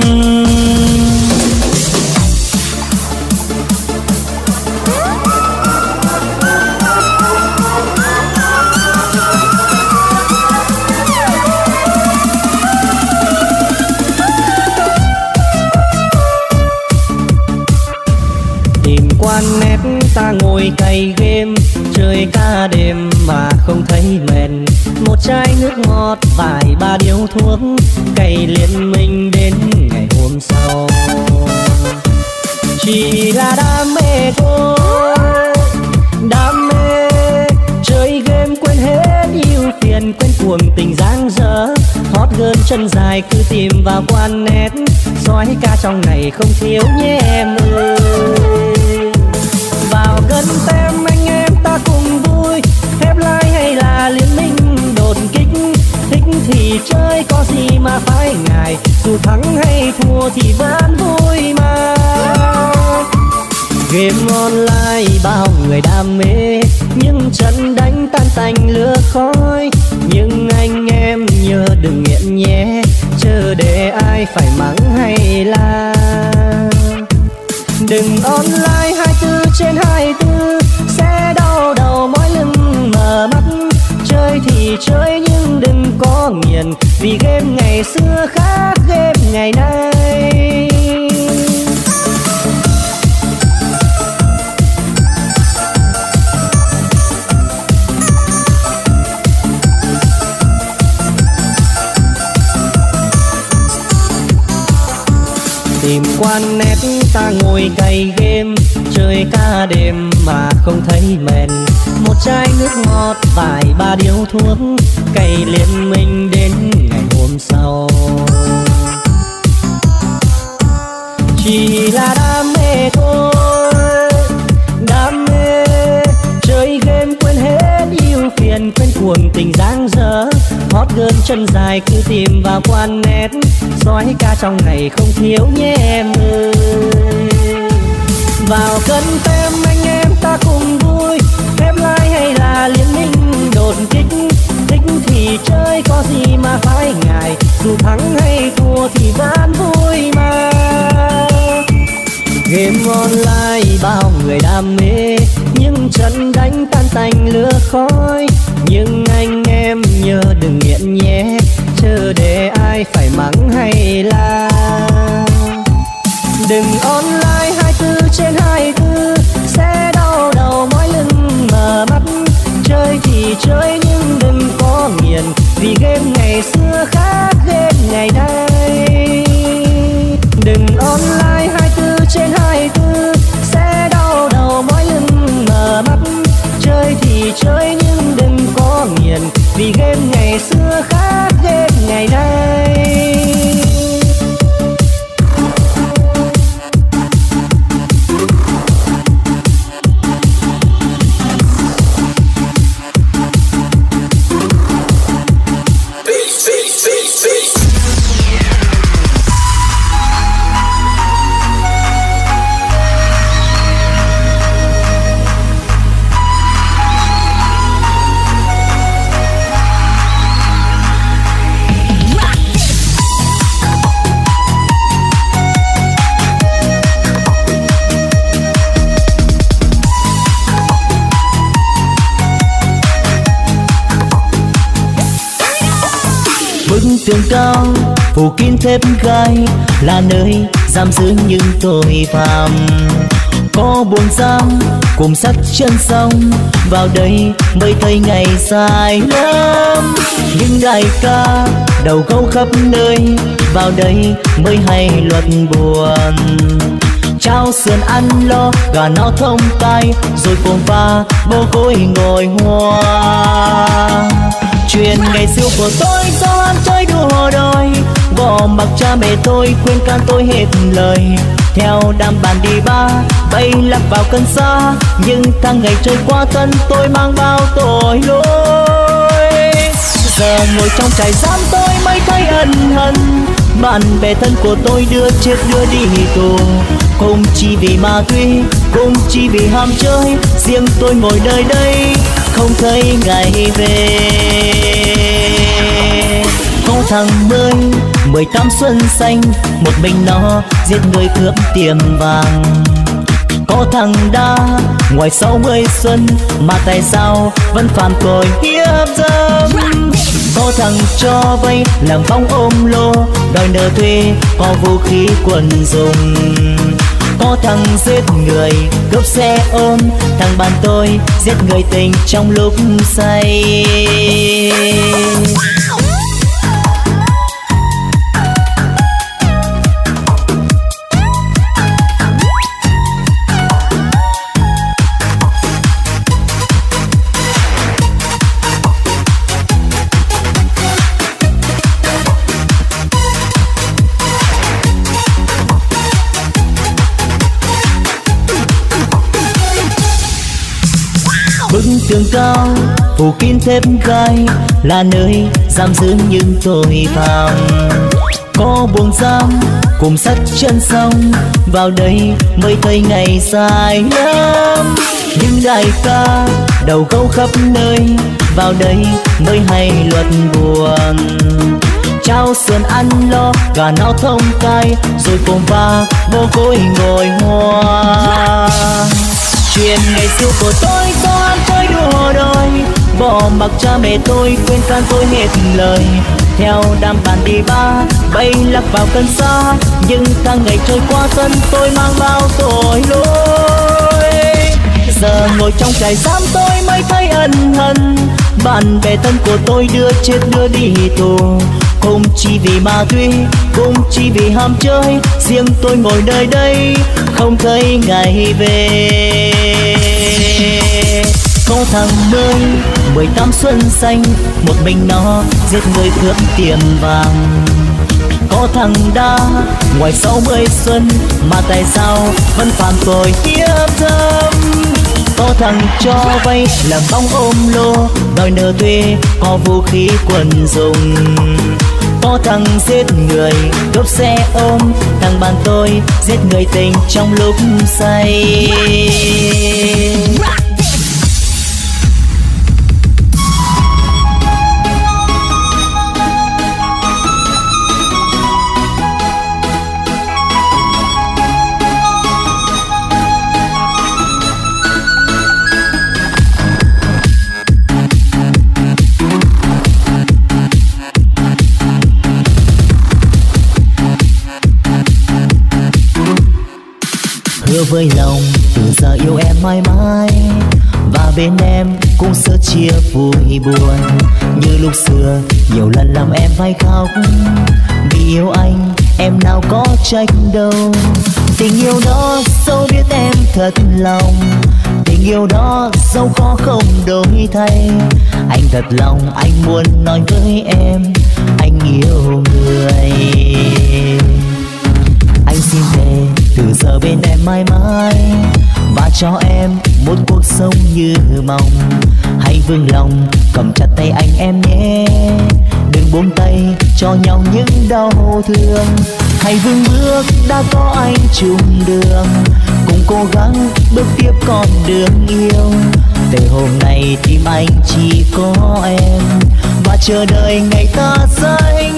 [SPEAKER 5] Quán nét ta ngồi cày game, chơi cả đêm mà không thấy mệt. Một chai nước ngọt vài ba điếu thuốc, cày liền mình đến ngày hôm sau. Chỉ là đam mê thôi, đam mê chơi game quên hết yêu phiền, quên cuồng tình dang dở. Hot girl chân dài cứ tìm vào quán nét, sói ca trong này không thiếu nhé em ơi. Vào gần tem anh em ta cùng vui, khép like hay là liên minh đột kích. Thích thì chơi có gì mà phải ngại, dù thắng hay thua thì vẫn vui mà. Game online bao người đam mê, nhưng trận đánh tan tành lửa khói. Nhưng anh em nhớ đừng nghiện nhé, chờ để ai phải mắng hay là. Đừng online 24/24, sẽ đau đầu mỏi lưng mờ mắt. Chơi thì chơi nhưng đừng có nghiện, vì game ngày xưa khác game ngày nay. Tìm quán nét ta ngồi cày game, chơi cả đêm mà không thấy mệt. Một chai nước ngọt vài ba điếu thuốc, cày liền mình đến ngày hôm sau. Chỉ là đam mê thôi, đam mê chơi game quên hết yêu phiền, quên cuồng tình dang dở. Hot girl chân dài cứ tìm vào quán nét, sói ca trong này không thiếu nhé em ơi. Vào cân tem anh em ta cùng vui, khép like hay là liên minh đột kích. Thích thì chơi có gì mà phải ngại, dù thắng hay thua thì vẫn vui mà. Game online bao người đam mê, nhưng trận đánh tan tành lửa khói. Nhưng anh em nhớ đừng nghiện nhé, chờ để ai phải mắng hay la. Đừng online 24/24, sẽ đau đầu mỏi lưng mờ mắt. Chơi thì chơi nhưng đừng có nghiện, vì game ngày xưa khác game ngày nay. Đừng online 24/24, sẽ đau đầu mỏi lưng mờ mắt. Chơi thì chơi nhưng đừng có nghiện, vì game ngày xưa khác game ngày nay.
[SPEAKER 1] Tường cao phủ kín thép gai, là nơi giam giữ những tội phạm. Có buồng giam cùng sắt chân sông, vào đây mới thấy ngày dài lắm. Những đại ca đầu câu khắp nơi, vào đây mới hay luật buồn. Cháo sườn ăn lo, gà nó thông tay, rồi cồn pha bồ côi ngồi hoa. Chuyện ngày xưa của tôi do ăn chơi đùa đòi, bỏ mặc cha mẹ tôi quên can tôi hết lời. Theo đám bạn đi ba bay lạc vào cơn xa, nhưng tháng ngày trôi qua thân tôi mang bao tội lỗi. Giờ ngồi trong trại giam tôi mới thấy ân hận, bạn bè thân của tôi đưa chết đưa đi tù. Không chỉ vì ma túy, không chỉ vì ham chơi, riêng tôi ngồi nơi đây không thấy ngày về. Có thằng 18 xuân xanh, một mình nó giết người cướp tiệm vàng. Có thằng đa ngoài 60 xuân, mà tại sao vẫn phạm tội hiếp dâm. Có thằng cho vay làm bóng ôm lô, đòi nợ thuê có vũ khí quần dùng. Có thằng giết người cướp xe ôm, thằng bạn tôi giết người tình trong lúc say. Bức tường cao phủ kín thép gai, là nơi giam giữ những tội phạm. Có buồng giam cùng sắt chân sông, vào đây mới thấy ngày dài lắm. Những đại ca đầu câu khắp nơi, vào đây mới hay luật buồn. Cháo sườn ăn lo, gà nó thông cay, rồi cồn pha bồ côi ngồi hoa. Chuyện ngày xưa của tôi do ăn chơi đùa đòi, bỏ mặc cha mẹ tôi quên can tôi hết lời. Theo đám bạn đi ba bay lạc vào cơn xa, nhưng tháng ngày trôi qua thân tôi mang bao tội lỗi. Giờ ngồi trong trại giam tôi mới thấy ân hận, bạn bè thân của tôi đưa chết đưa đi tù. Không chỉ vì ma túy, không chỉ vì ham chơi, riêng tôi ngồi nơi đây không thấy ngày về. Có thằng 18 xuân xanh, một mình nó giết người cướp tiệm vàng. Có thằng đa ngoài 60 xuân, mà tại sao vẫn phạm tội hiếp dâm. Có thằng cho vay làm bóng ôm lô, đòi nợ thuê có vũ khí quần dùng. Có thằng giết người cướp xe ôm, thằng bạn tôi giết người tình trong lúc say. hứa với lòng từ giờ yêu em mãi mãi, và bên em cũng sớt chia vui buồn. Như lúc xưa nhiều lần làm em phải khóc, vì yêu anh em nào có trách đâu. Tình yêu đó dẫu biết em thật lòng, tình yêu đó dẫu khó không đổi thay. Anh thật lòng anh muốn nói với em, anh yêu người. Anh xin thề từ giờ bên em mãi mãi, và cho em một cuộc sống như mong. Hãy vững lòng cầm chặt tay anh em nhé, đừng buông tay cho nhau những đau thương. Hãy vững bước đã có anh chung đường, cùng cố gắng bước tiếp con đường yêu. Từ hôm nay tim anh chỉ có em, và chờ đợi ngày ta sánh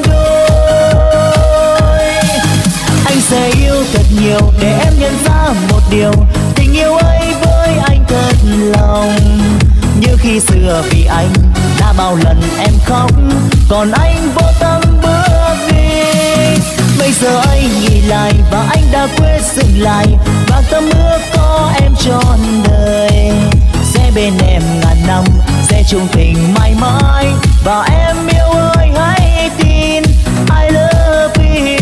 [SPEAKER 1] đôi. Anh sẽ yêu thật nhiều để em nhận ra một điều, tình yêu ấy với anh thật lòng. Như khi xưa vì anh đã bao lần em khóc, còn anh vô tâm bước đi. Bây giờ anh nghĩ lại và anh đã quyết dừng lại, và tâm ước có em trọn đời. Sẽ bên em ngàn năm, sẽ chung tình mãi mãi, và em yêu ơi hãy tin I love you.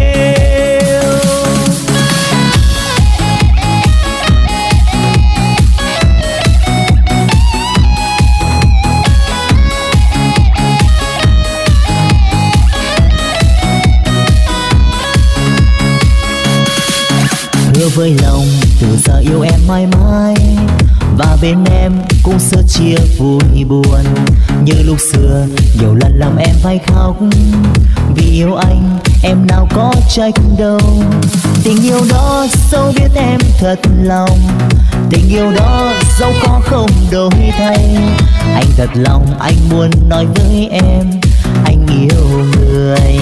[SPEAKER 1] Hứa với lòng từ giờ yêu em mãi mãi, và bên em cũng sớt chia vui buồn. Như lúc xưa nhiều lần làm em phải khóc, vì yêu anh em nào có trách đâu. Tình yêu đó dẫu biết em thật lòng, tình yêu đó dẫu có không đổi thay. Anh thật lòng anh muốn nói với em, anh yêu người.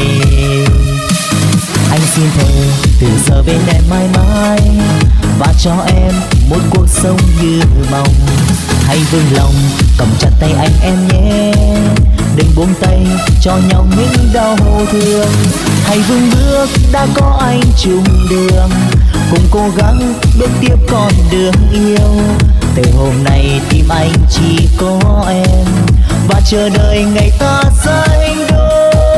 [SPEAKER 1] Anh xin thề từ giờ bên em mãi mãi, và cho em một cuộc sống như mong. Hãy vững lòng cầm chặt tay anh em nhé, đừng buông tay cho nhau những đau thương. Hãy vững bước đã có anh chung đường, cùng cố gắng bước tiếp con đường yêu. Từ hôm nay tim anh chỉ có em, và chờ đợi ngày ta sánh đôi.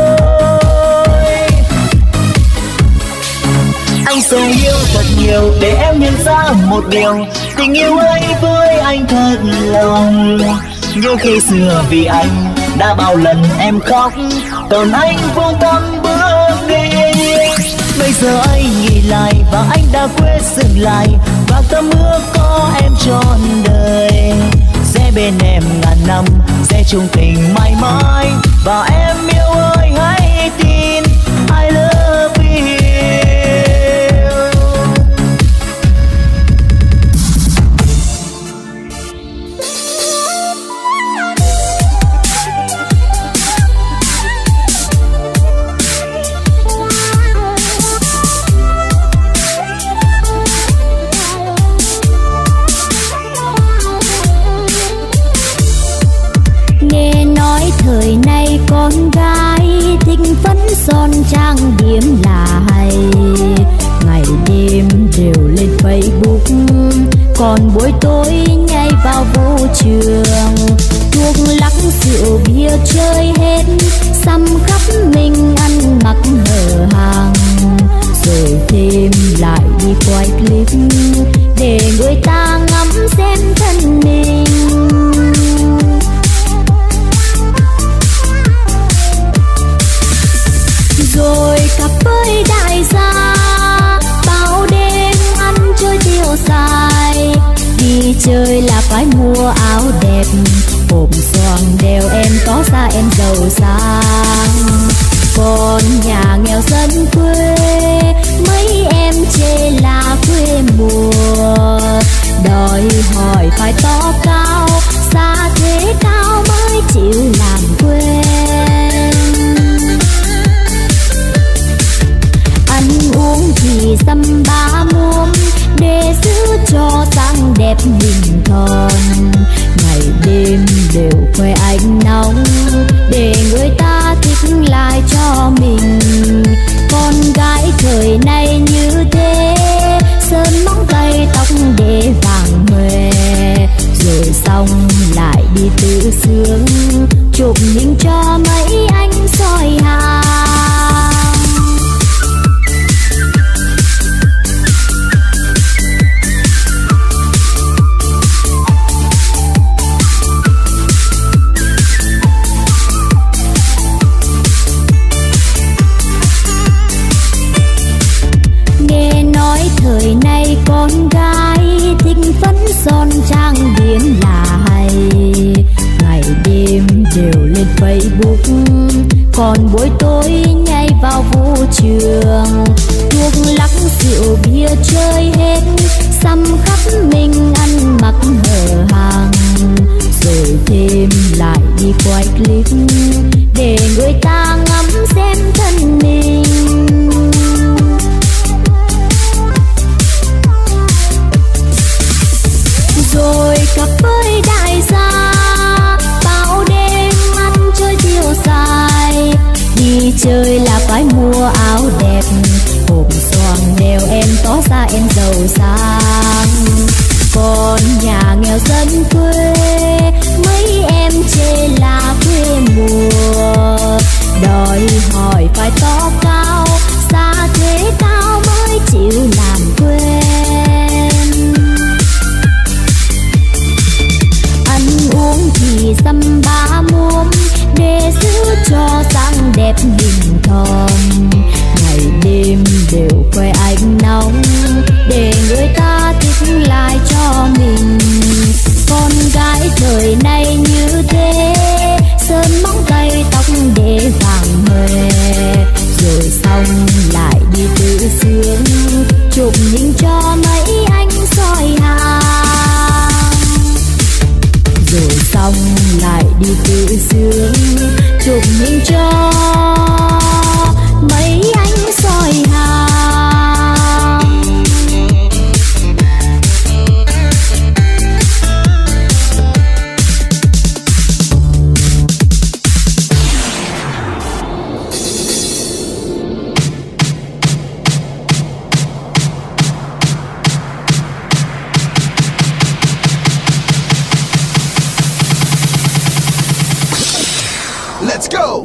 [SPEAKER 1] Anh sẽ yêu thật nhiều để em nhận ra một điều, tình yêu ấy với anh thật lòng. Như khi xưa vì anh đã bao lần em khóc, còn anh vô tâm bước đi. Bây giờ anh nghĩ lại và anh đã quyết dừng lại, và tâm ước có em trọn đời. Sẽ bên em ngàn năm, sẽ chung tình mãi mãi, và em yêu ơi hãy tin I love you.
[SPEAKER 6] Thời này con gái thích phấn son trang điểm là hay, ngày đêm đều lên Facebook, còn buổi tối nhảy vào vũ trường. Thuốc lắc rượu bia chơi hết, xăm khắp mình ăn mặc hở hàng, rồi thêm lại đi quay clip để người ta ngắm xem thân mình. Rồi cặp với đại gia bao đêm ăn chơi tiêu xài, đi chơi là phải mua áo đẹp, hộp xoàng đều em có ra em giàu sang. Còn nhà nghèo dân quê mấy em chê là quê mùa, đòi hỏi phải to cao xa thế cao mới chịu làm quen. Ăn uống thì dăm ba muỗng để giữ cho dáng đẹp hình thòn, ngày đêm đều khoe ánh nóng để người ta thích lại cho mình. Con gái thời nay như thế sớm sướng, chụp hình cho mấy anh soi hàng. Nghe nói thời nay con gái thích phấn son trang điểm là hay, ngày đêm đều lên Facebook, còn buổi tối nhảy vào vũ trường. Thuốc lắc rượu bia chơi hết, xăm khắp mình ăn mặc hở hàng, rồi thêm lại đi quay clip để người ta ngắm xem thân mình. Rồi cặp với đại gia bao đêm ăn chơi tiêu xài, đi chơi là phải mua áo đẹp, hộp xoàng đều em tỏ ra em giàu sang. Còn nhà nghèo dân quê mấy em chê là quê mùa, đòi hỏi phải to cao xa thế cao mới chịu làm quen. Ăn uống thì dăm ba muỗng để giữ cho dáng đẹp hình thòn, ngày đêm đều khoe ánh nóng để người ta thích lại cho mình. Con gái thời nay như thế, sơn móng tay tóc để vàng huề, rồi xong lại đi tự sướng, chụp hình cho mấy anh soi hàng. Rồi xong lại đi tự sướng, chụp hình cho mấy anh soi hàng.
[SPEAKER 3] Let's go!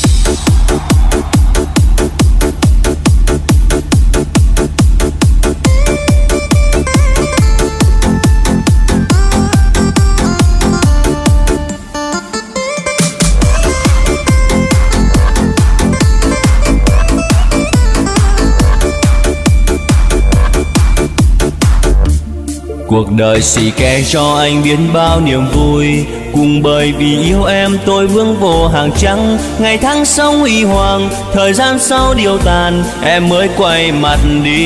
[SPEAKER 4] Cuộc đời xì ke cho anh biết bao niềm vui, cùng bởi vì yêu em tôi vướng vô hàng trắng. Ngày tháng sống huy hoàng, thời gian sau điều tàn, em mới quay mặt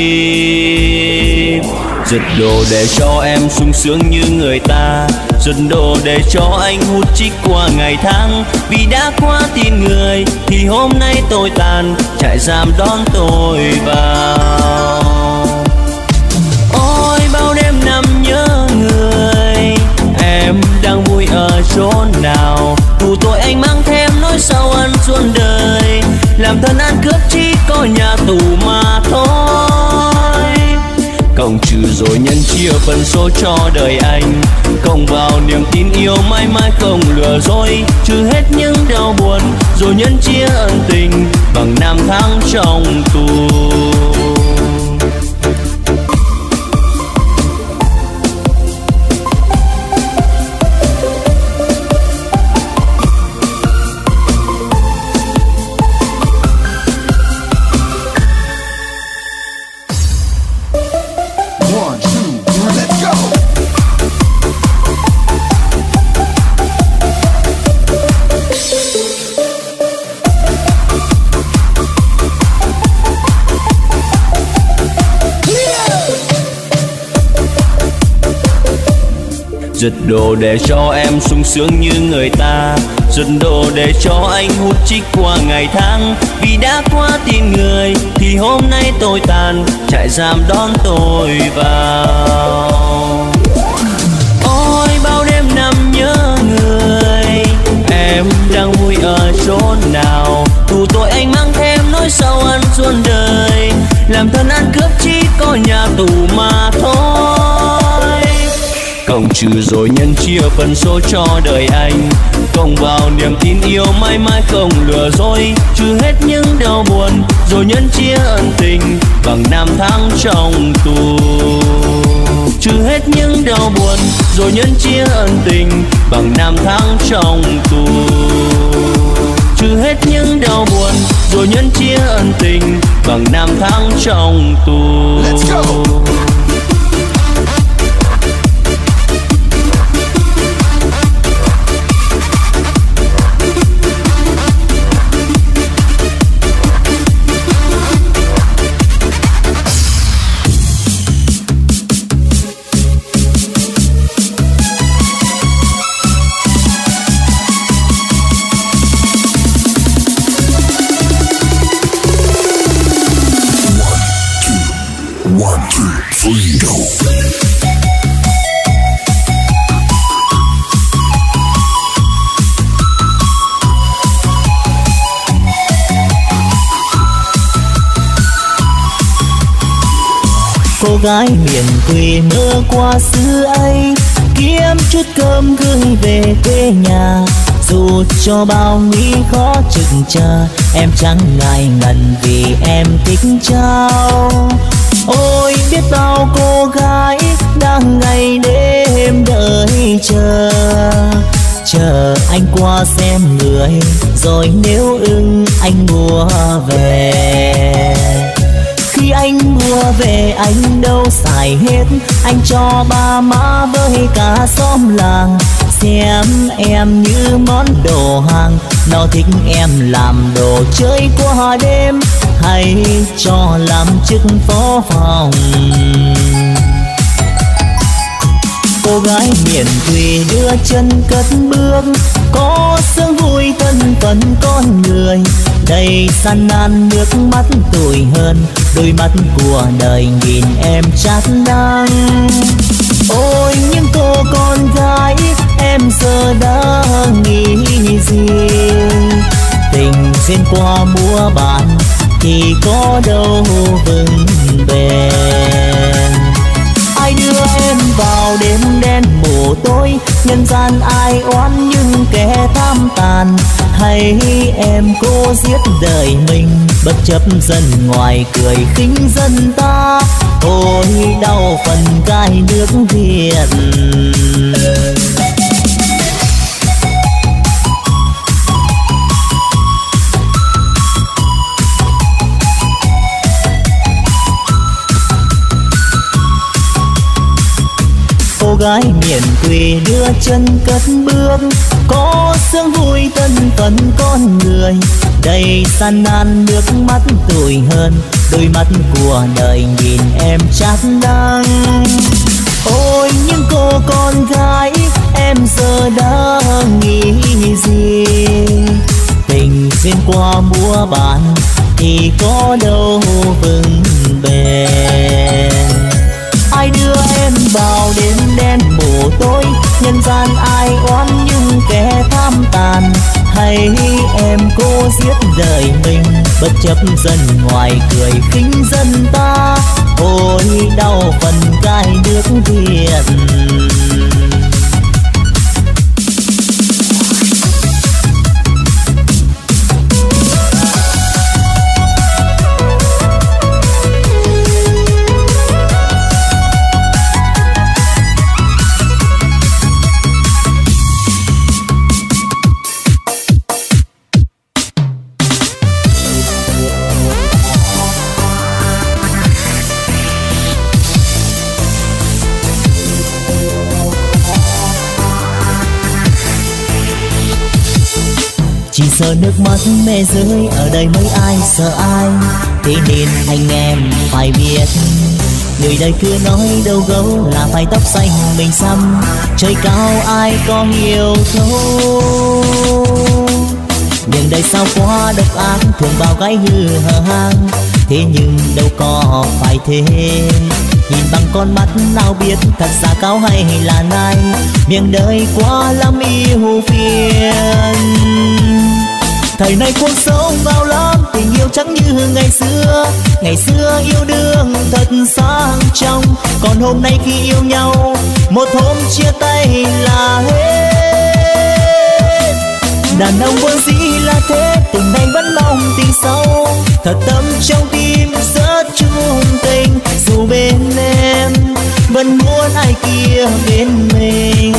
[SPEAKER 4] đi. Giật đồ để cho em sung sướng như người ta, giật đồ để cho anh hút chích qua ngày tháng. Vì đã quá tin người thì hôm nay tôi tàn, trại giam đón tôi vào. Ôi bao đêm nằm nhớ người, em đang vui ở chỗ nào? Tù tội anh mang thêm nỗi sầu ân suốt đời, làm thân ăn cướp chỉ có nhà tù mà thôi. Cộng trừ rồi nhân chia phần số cho đời anh, cộng vào niềm tin yêu mãi mãi không lừa dối. Trừ hết những đau buồn rồi nhân chia ân tình bằng năm tháng trong tù. Giật đồ để cho em sung sướng như người ta, giật đồ để cho anh hút chích qua ngày tháng. Vì đã quá tin người thì hôm nay tôi tàn, trại giam đón tôi vào. Ôi bao đêm nằm nhớ người, em đang vui ở chỗ nào? Tù tội anh mang thêm nỗi sầu ân suốt đời, làm thân ăn cướp chỉ có nhà tù mà thôi. Cộng trừ rồi nhân chia phần số cho đời anh. Cộng vào niềm tin yêu mãi mãi không lừa dối, trừ hết những đau buồn rồi nhân chia ân tình bằng năm tháng trong tù. Trừ hết những đau buồn rồi nhân chia ân tình bằng năm tháng trong tù. Trừ hết những đau buồn rồi nhân chia ân tình bằng năm tháng trong tù.
[SPEAKER 3] Let's go.
[SPEAKER 1] Cô gái miền quê mơ qua xứ ấy, kiếm chút cơm gửi về quê nhà. Dù cho bao nghĩ khó chừng chờ, em chẳng ngại ngần vì em thích trao. Ôi biết bao cô gái đang ngày đêm đợi chờ, chờ anh qua xem người, rồi nếu ưng anh mua về. Khi anh mua về anh đâu xài hết, anh cho ba má với cả xóm làng xem em như món đồ hàng. Nó thích em làm đồ chơi qua đêm, hay cho làm chức phó phòng. Cô gái miền quê đưa chân cất bước, có sướng vui thân phận con người. Đầy san nan nước mắt tủi hơn, đôi mắt của đời nhìn em chát đang. Ôi những cô con gái em giờ đã nghĩ gì? Tình duyên qua mua bán thì có đâu vững bền. Ai đưa em vào đêm đen mù tối, nhân gian ai oán nhưng kẻ tham tàn. Hay em cố giết đời mình, bất chấp dân ngoài cười khinh dân ta. Ôi đau phần gai nước Việt. Cô gái miền quê đưa chân cất bước, có sướng vui thân phận con người. Đầy san nan nước mắt tủi hơn, đôi mắt của đời nhìn em chát đang. Ôi những cô con gái em giờ đã nghĩ gì? Tình duyên qua mua bán thì có đâu vững bền. Ai đưa em vào đêm đen mù tối, nhân gian ai oán nhưng kẻ tham tàn. Hay em cố giết đời mình, bất chấp dân ngoài cười khinh dân ta. Ôi đau phần gai nước Việt. Chỉ sợ nước mắt mẹ rơi, ở đây mấy ai sợ ai. Thế nên anh em phải biết, người đời cứ nói đâu gấu là phải tóc xanh mình xăm. Trời cao ai có hiểu thấu, nhưng đời sao quá độc ác, thường bao gái hư hang. Thế nhưng đâu có phải thế, nhìn bằng con mắt nào biết thật ra cao hay là nai. Miệng đời quá lắm yêu phiền, Thời nay cuộc sống vào lắm, tình yêu chẳng như ngày xưa. Ngày xưa yêu đương thật sang trong, còn hôm nay khi yêu nhau một hôm chia tay là hết. Đàn ông vốn dĩ là thế, tình này vẫn mong tình sâu, thật tâm trong tim rất chung tình. Dù bên em vẫn muốn ai kia bên mình.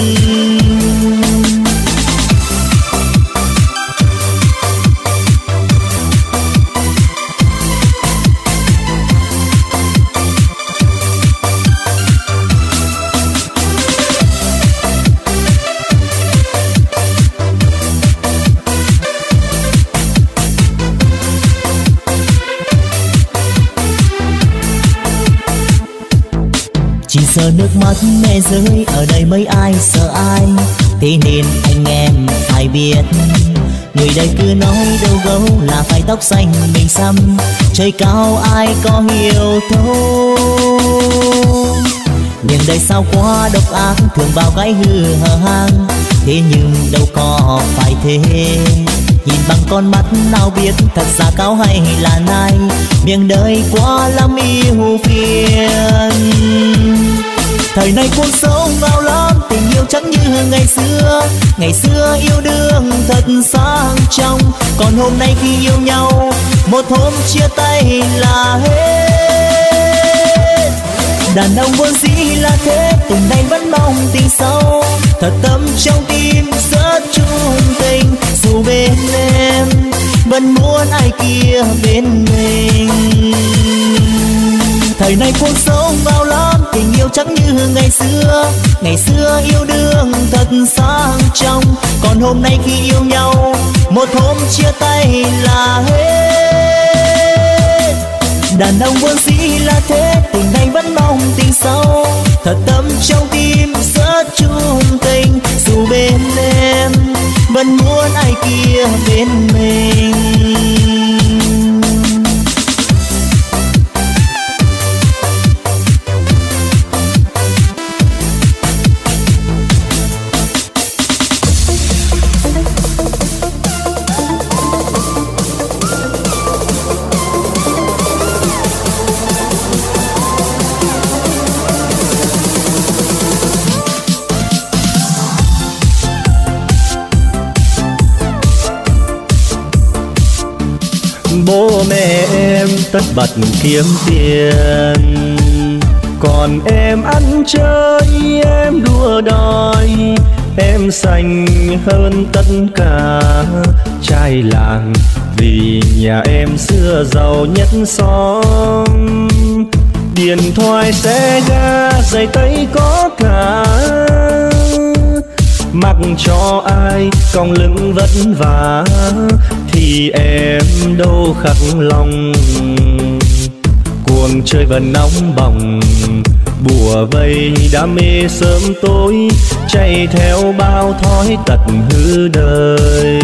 [SPEAKER 1] Chỉ sợ nước mắt mẹ rơi, ở đây mấy ai sợ ai. Thế nên anh em phải biết, người đây cứ nói đâu gấu là phải tóc xanh mình xăm. Trời cao ai có hiểu thấu, nhưng đời sao quá độc ác, thường bao cái hư hờ hang. Thế nhưng đâu có phải thế, nhìn bằng con mắt nào biết thật ra cao hay là nai. Miệng đời quá lắm yêu phiền. Thời nay cuộc sống vào lắm, tình yêu chẳng như ngày xưa. Ngày xưa yêu đương thật sang trong, còn hôm nay khi yêu nhau một hôm chia tay là hết. Đàn ông vốn dĩ là thế, tình này vẫn mong tình sâu, thật tâm trong tim rất chung tình. Dù bên em vẫn muốn ai kia bên mình. Thời nay cuộc sống vào lắm, tình yêu chẳng như ngày xưa. Ngày xưa yêu đương thật sang trong, còn hôm nay khi yêu nhau một hôm chia tay là hết. Đàn ông vốn dĩ là thế, tình này vẫn mong tình sâu, thật tâm trong tim rất chung tình. Dù bên em vẫn muốn ai kia bên mình.
[SPEAKER 5] Bố mẹ em tất bật kiếm tiền, còn em ăn chơi, em đua đòi. Em xanh hơn tất cả trai làng, vì nhà em xưa giàu nhất xóm. Điện thoại xe ga giày tây có cả, mặc cho ai cong lưng vất vả thì em đâu khắc lòng. Cuồng chơi vẫn nóng bỏng, bùa vây đam mê sớm tối, chạy theo bao thói tật hư đời.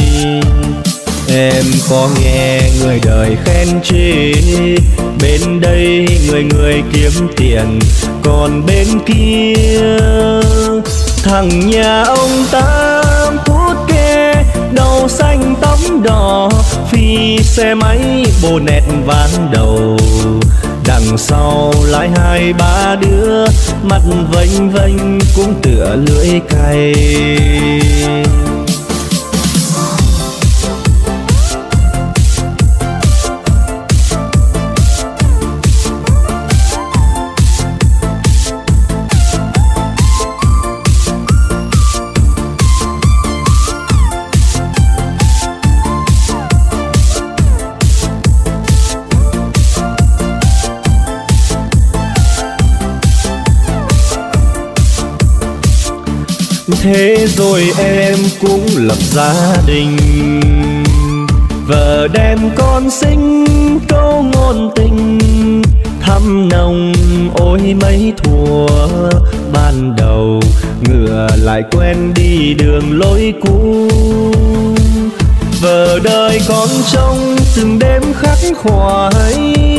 [SPEAKER 5] Em có nghe người đời khen chê, bên đây người người kiếm tiền, còn bên kia thằng nhà ông Tám hút ke, đầu xanh tóc đỏ, phi xe máy bồ nẹt ván đầu. Đằng sau lái hai ba đứa, mặt vênh vênh cũng tựa lưỡi cày. Thế rồi em cũng lập gia đình, vợ đem con sinh câu ngôn tình. Thăm nồng ôi mấy thuở ban đầu, ngựa lại quen đi đường lối cũ. Vợ đời con trông từng đêm khắc khoải,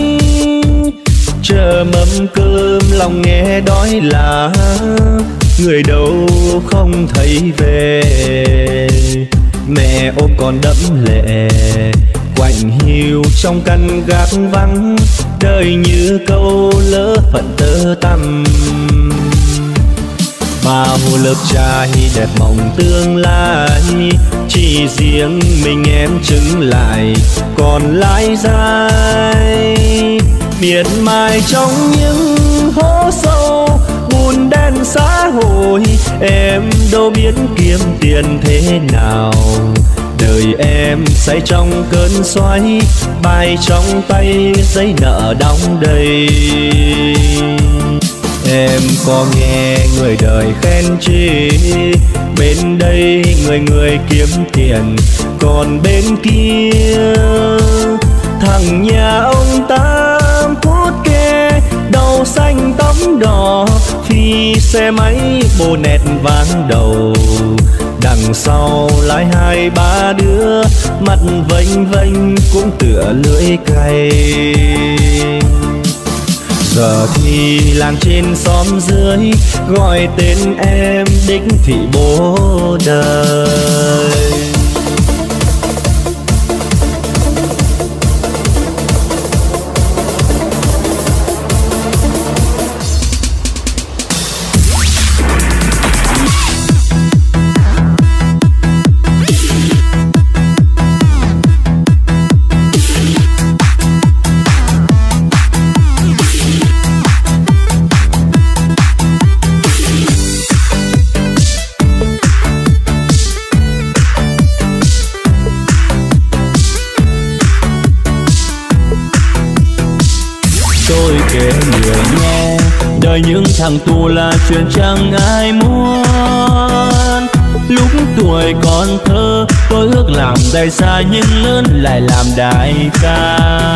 [SPEAKER 5] chờ mâm cơm lòng nghe đói là người đâu không thấy về.
[SPEAKER 7] mẹ ôm con đẫm lệ. Quạnh hiu trong căn gác vắng, đời như câu lỡ phận tơ tăm. Bao lớp trai đẹp mộng tương lai, chỉ riêng mình em chứng lại còn lái dài. Miệt mài trong những hố sâu bùn đen xã hội, em đâu biết kiếm tiền thế nào. Đời em say trong cơn xoáy, bài trong tay giấy nợ đong đầy. Em có nghe người đời khen chê, bên đây người người kiếm tiền, còn bên kia thằng nhà ông Tám Phút kê đầu xanh tóc đỏ, phi xe máy bonnet váng đầu. Đằng sau lái hai ba đứa, mặt vênh vênh cũng tựa lưỡi cày. Giờ thì làng trên xóm dưới gọi tên em đích thị bố đời.
[SPEAKER 4] Tôi kể người nghe, đời những thằng tù là chuyện chẳng ai muốn. Lúc tuổi còn thơ tôi ước làm đại gia, nhưng lớn lại làm đại ca.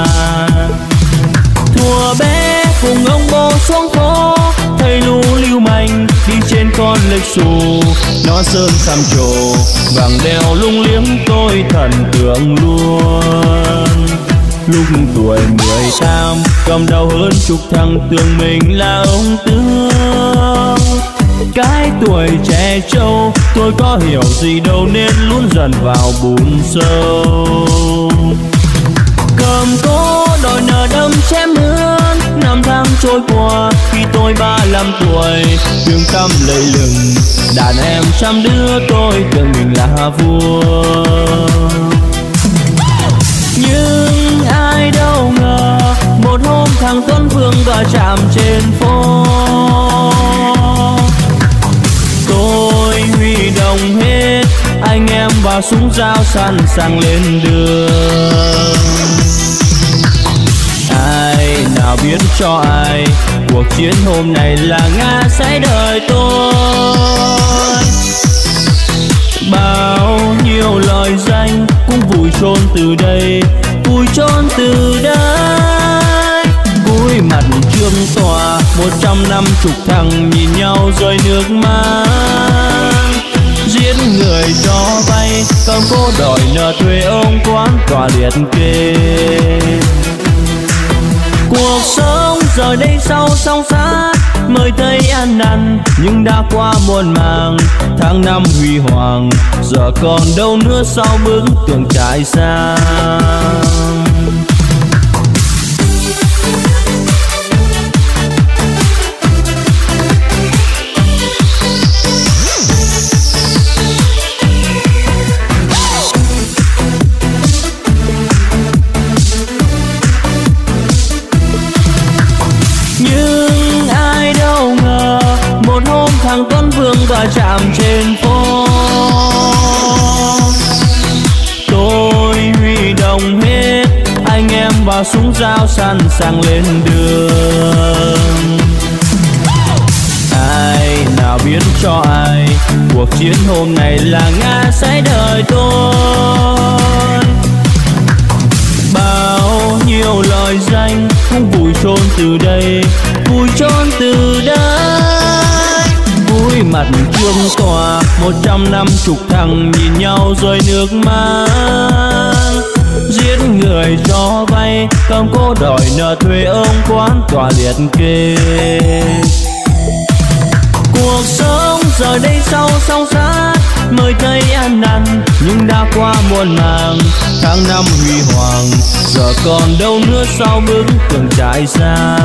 [SPEAKER 4] Thuở bé cùng ông bố xuống phố, thầy lũ lưu manh đi trên con lệch xù. Nó sơn xăm trổ vàng đeo lung liếng, tôi thần tượng luôn. Lúc tuổi 18 cầm đầu hơn chục thằng tưởng mình là ông tướng. Cái tuổi trẻ trâu tôi có hiểu gì đâu, nên luôn dần vào bùn sâu. Cầm cố đòi nợ đâm chém mướn, năm tháng trôi qua khi tôi 35 tuổi. Tiếng tăm lầy lừng đàn em trăm đứa, tôi tưởng mình là vua. Nhưng ai đâu ngờ một hôm thằng Tuấn Phương va chạm trên phố. Tôi huy động hết anh em và súng dao sẵn sàng lên đường. Ai nào biết cho ai cuộc chiến hôm nay là ngã sẽ đời tôi. Bao nhiêu lời danh cũng vùi chôn từ đây, vùi chôn từ đây. Cúi mặt trương tòa 150 thằng nhìn nhau rơi nước mắt. Giết người cho vay, cầm cố đòi nợ thuê ông quán tòa liệt kê. Cuộc sống giờ đây sau song sát, mới thấy ăn năn nhưng đã qua muôn màng. Tháng năm huy hoàng giờ còn đâu nữa sau bức tường trải xa. Nhưng ai đâu ngờ một hôm thằng Tuấn Vương va chạm trên phố. Tôi huy động hết anh em và súng dao sẵn sàng lên đường. Ai nào biết cho ai cuộc chiến hôm nay là ngã sẽ đời tôi. Bao nhiêu lời danh cũng vùi chôn từ đây, vùi chôn từ đây. Cúi mặt trương tòa 150 thằng nhìn nhau rơi nước mắt. Giết người cho vay, cầm cố đòi nợ thuê ông quán tòa liệt kê. Cuộc sống giờ đây sau song sát, mới thấy an năn nhưng đã qua muôn màng. Tháng năm huy hoàng giờ còn đâu nữa sau bức tường trải xa.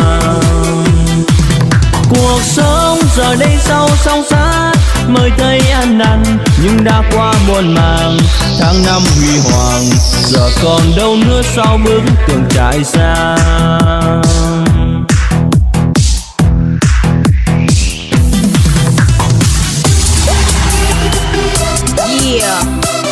[SPEAKER 4] Cuộc sống giờ đây sau song sát mới thấy an năn nhưng đã qua muôn màng. Tháng năm huy hoàng giờ còn đâu nữa sau bức tường trải xa.
[SPEAKER 2] Yeah.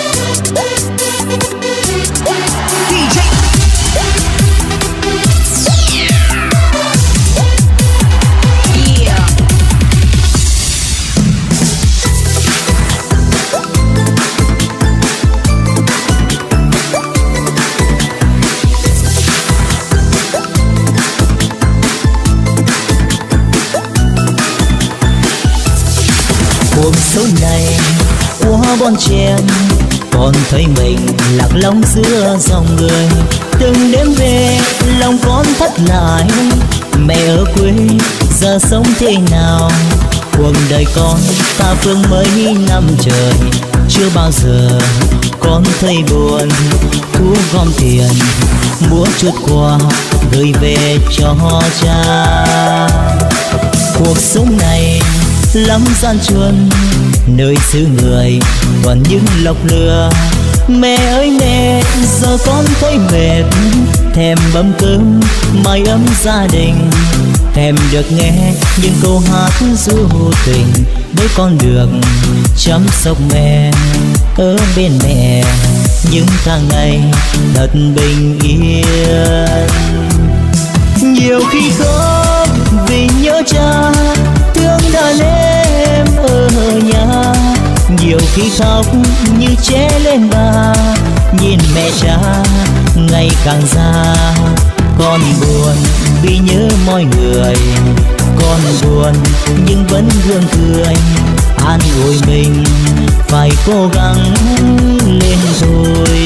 [SPEAKER 1] Cuộc sống này quá bon chen, con thấy mình lạc lõng giữa dòng người. Từng đêm về lòng con thất lại, mẹ ở quê giờ sống thế nào? Cuộc đời con ta phương mấy năm trời, chưa bao giờ con thấy buồn. Thu gom tiền mua chút quà gửi về cho cha. Cuộc sống này lắm gian truân, nơi xứ người còn những lọc lừa. Mẹ ơi mẹ, giờ con thấy mệt, thèm bấm cơm mái ấm gia đình. Thèm được nghe những câu hát ru tình, để con được chăm sóc mẹ ở bên mẹ những tháng ngày thật bình yên. Nhiều khi khóc vì nhớ cha, thương đàn em ở nhà. Nhiều khi khóc như trẻ lên bà, nhìn mẹ cha ngày càng già. Con buồn vì nhớ mọi người, con buồn nhưng vẫn gương cười. An ủi mình phải cố gắng lên thôi.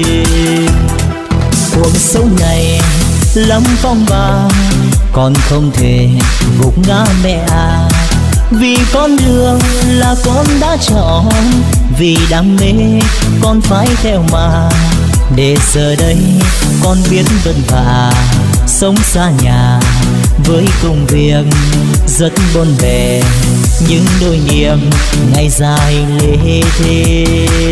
[SPEAKER 1] Cuộc sống này lắm phong ba, con không thể gục ngã mẹ à. Vì con đường là con đã chọn, vì đam mê con phải theo mà. Để giờ đây con biết vất vả, sống xa nhà với công việc rất bộn bề. Những đôi niềm ngày dài lê thế.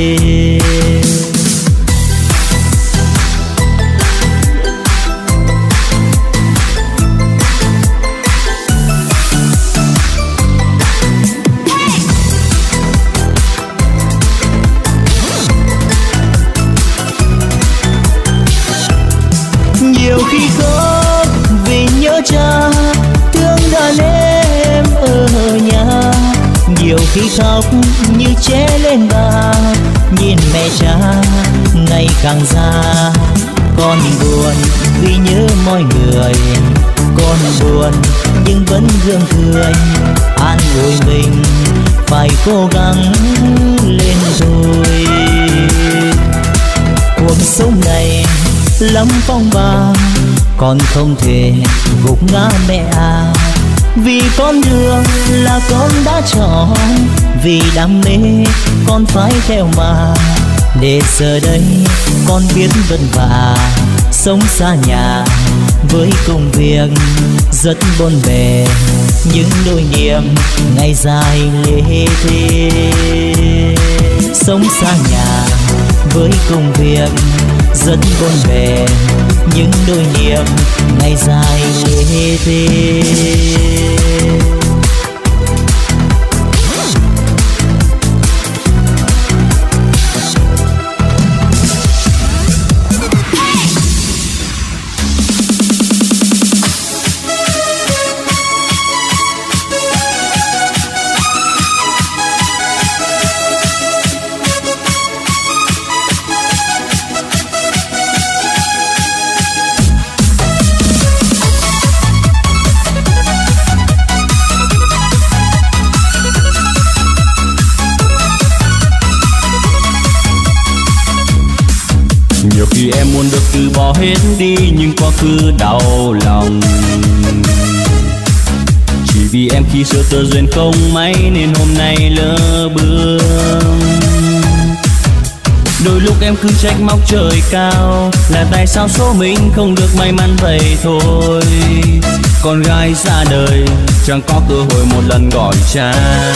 [SPEAKER 1] Nhiều khi khóc vì nhớ cha, thương đàn em ở nhà. Nhiều khi khóc như trẻ lên bà, nhìn mẹ cha ngày càng già. Con buồn vì nhớ mọi người, con buồn nhưng vẫn gương cười. An ủi mình phải cố gắng lên thôi. Cuộc sống này lắm phong ba, con không thể gục ngã mẹ à. Vì con đường là con đã chọn, vì đam mê con phải theo mà. Để giờ đây con biết vất vả, sống xa nhà với công việc rất bộn bề. Những đôi niềm ngày dài lê thế. Sống xa nhà với công việc rất bộn bề, những đôi niềm ngày dài lê thế.
[SPEAKER 4] Nhiều khi em muốn được từ bỏ hết đi, nhưng quá khứ đau lòng. Chỉ vì em khi xưa tơ duyên không may nên hôm nay lỡ bước. Đôi lúc em cứ trách móc trời cao, là tại sao số mình không được may mắn vậy thôi. Con gái ra đời chẳng có cơ hội một lần gọi cha.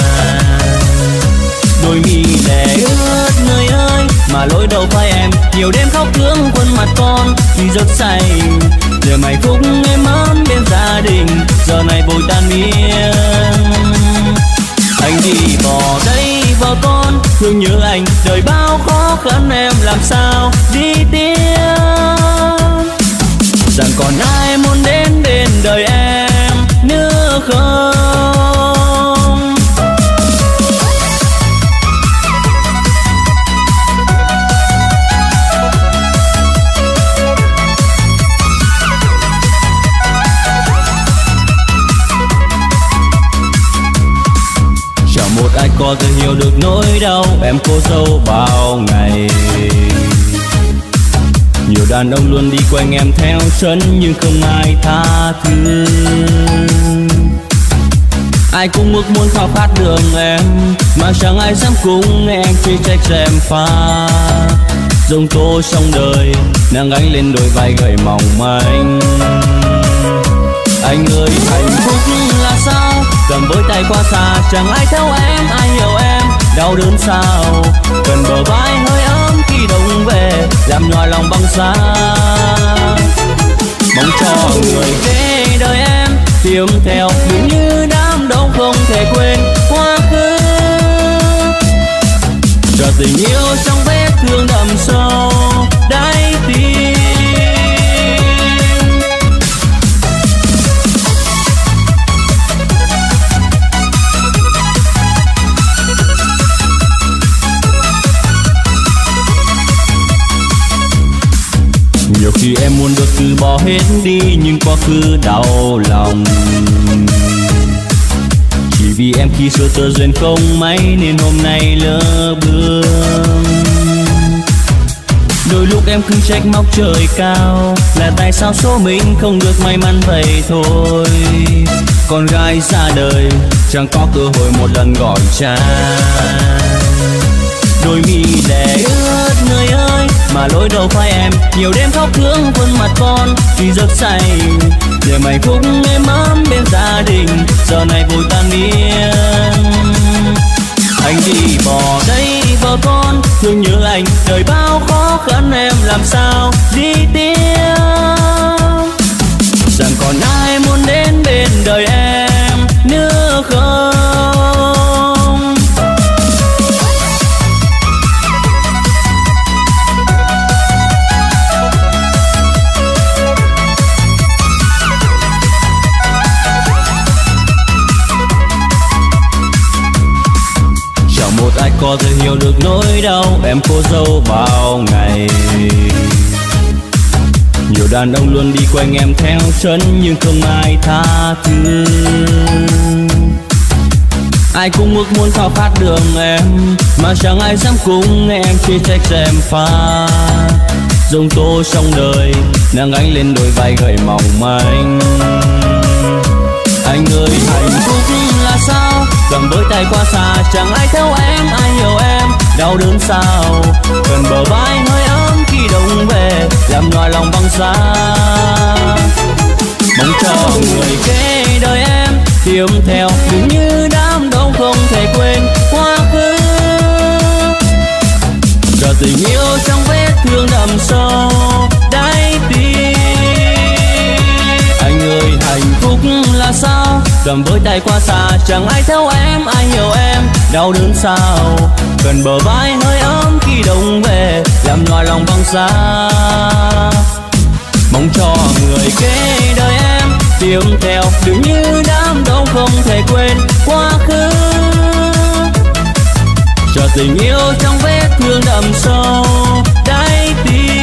[SPEAKER 4] Đôi mi lệ ướt người ơi, mà lỗi đâu phải em. Nhiều đêm khóc thương khuôn mặt con vì giấc say. Giờ mày phúc em ấm bên gia đình, giờ này vội tan biến. Anh đi bỏ đây vợ con, thương nhớ anh đời bao khó khăn em làm sao đi tiếp. Rằng còn ai muốn đến bên đời em nữa không? Chẳng một ai có thể hiểu được nỗi đau em cô dâu bao ngày. Nhiều đàn ông luôn đi quanh em theo chân nhưng không ai tha thứ. Ai cũng ước muốn khao khát đường em, mà chẳng ai dám cùng em chê trách xem pha. Giông tố trong đời, nắng ánh lên đôi vai gầy mỏng manh. Anh ơi hạnh phúc là sao? Cầm với tay qua xa, chẳng ai theo em, ai hiểu em đau đớn sao? Cần bờ vai hơi ấm khi đông về, làm nhòa lòng băng giá. Mong cho người kế đời em tìm theo những như đám đông không thể quên quá khứ. Cho tình yêu trong vết thương đậm sâu đáy tim. Nhiều khi em muốn được từ bỏ hết đi, nhưng quá khứ đau lòng. Chỉ vì em khi xưa tơ duyên không may nên hôm nay lỡ bước. Đôi lúc em cứ trách móc trời cao, là tại sao số mình không được may mắn vậy thôi. Con gái ra đời chẳng có cơ hội một lần gọi cha. Đôi mi lệ ướt người ơi, mà lỗi đâu phải em. Nhiều đêm khóc thương khuôn mặt con vì giấc say. Giờ mày phúc em ấm bên gia đình, giờ này vội tan biến. Anh đi bỏ đây vợ con, thương nhớ anh đời bao khó khăn em làm sao đi tiếp. Rằng còn ai muốn đến bên đời em nữa không? Một ai có thể hiểu được nỗi đau em cô dâu bao ngày. Nhiều đàn ông luôn đi quanh em theo chân nhưng không ai tha thứ. Ai cũng ước muốn khao khát đường em, mà chẳng ai dám cùng em chê trách xem pha. Giông tố trong đời, nắng ánh lên đôi vai gầy mỏng manh. Anh ơi hạnh phúc là sao? Cầm với tay qua xa, chẳng ai theo em, ai hiểu em đau đớn sao? Cần bờ vai hơi ấm khi đông về, làm nhòa lòng băng giá. Mong cho người kế đời em tìm theo đừng như đám đông không thể quên quá khứ. Cho tình yêu trong vết thương đậm sâu đáy tim. Anh ơi hạnh phúc là sao? Cầm với tay qua xa, chẳng ai theo em, ai hiểu em đau đớn sao? Cần bờ vai hơi ấm khi đông về, làm nhòa lòng băng giá. Mong cho người kế đời em tìm theo đừng như đám đông không thể quên quá khứ. Cho tình yêu trong vết thương đậm sâu đáy tim.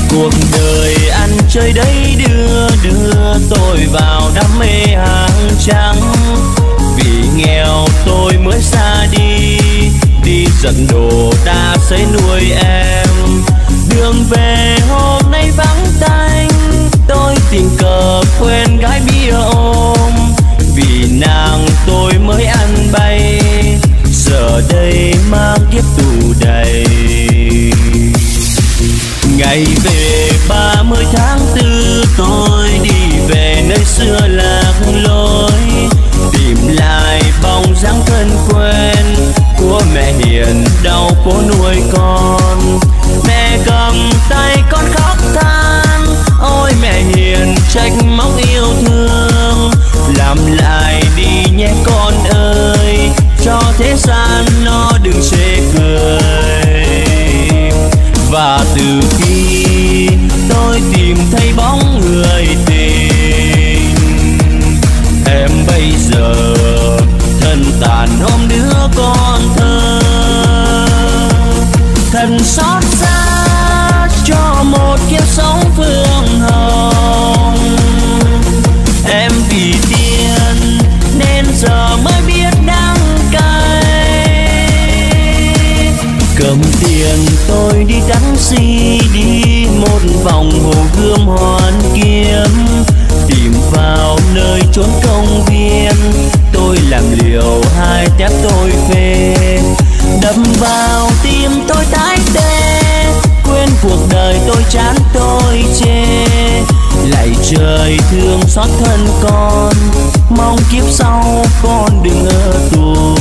[SPEAKER 4] Cuộc đời ăn chơi đấy đưa tôi vào đam mê hàng trắng. Vì nghèo tôi mới xa đi giận đồ ta xây nuôi em. Đường về hôm nay vắng tanh, tôi tình cờ quên gái bia ôm. Vì nàng tôi mới ăn bay, giờ đây mang kiếp tù đầy. Ngày về 30 tháng 4 tôi đi về nơi xưa lạc lối, tìm lại bóng dáng thân quen của mẹ hiền đau phố nuôi con. Mẹ cầm tay con khóc than, ôi mẹ hiền trách móc yêu thương. Làm lại đi nhé con ơi, cho thế gian nó đừng chê cười. Và từ khi tôi tìm thấy bóng người tình, em bây giờ thân tàn ôm đứa con thơ. Thần xót xa cho một kiếp sống phương hồng. Em vì tiền nên giờ mới biết đắng cay. Cầm tiền tôi đi taxi đi một vòng Hồ Gươm Hoàn Kiếm, tìm vào nơi chốn công viên. Tôi làm liều hai tép tôi phê, đâm vào tim tôi tái tê. Quên cuộc đời tôi chán tôi chê, lạy trời thương xót thân con, mong kiếp sau con đừng ở tù.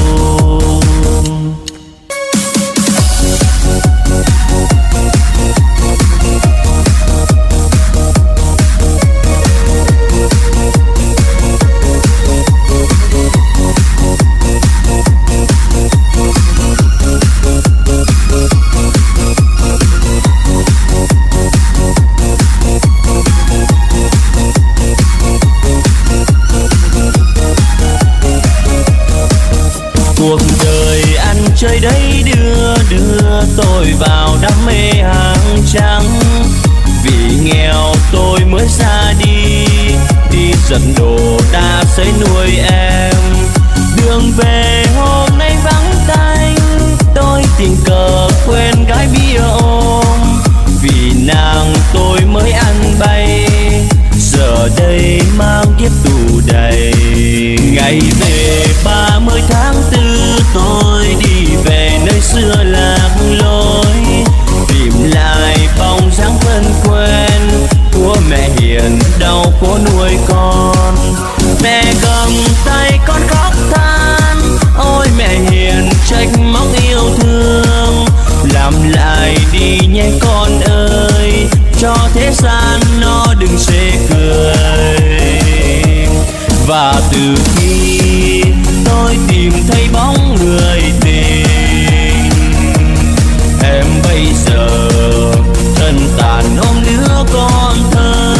[SPEAKER 4] Cuộc đời ăn chơi đấy đưa tôi vào đam mê hàng trắng. Vì nghèo tôi mới ra đi giận đồ ta xây nuôi em. Đường về hôm nay vắng tanh, tôi tình cờ quên gái bia ôm. Vì nàng tôi mới ăn bay, giờ đây mang kiếp tù đầy. Ngày về 30 tháng 4 tôi đi về nơi xưa lạc lối, tìm lại bóng dáng thân quen của mẹ hiền đau phố nuôi con. Mẹ cầm tay con khóc than, ôi mẹ hiền trách móc yêu thương. Làm lại đi nhé con ơi, cho thế gian nó đừng chê cười. Và từ khi tôi tìm thấy bóng người tình, em bây giờ thân tàn ôm đứa con thơ.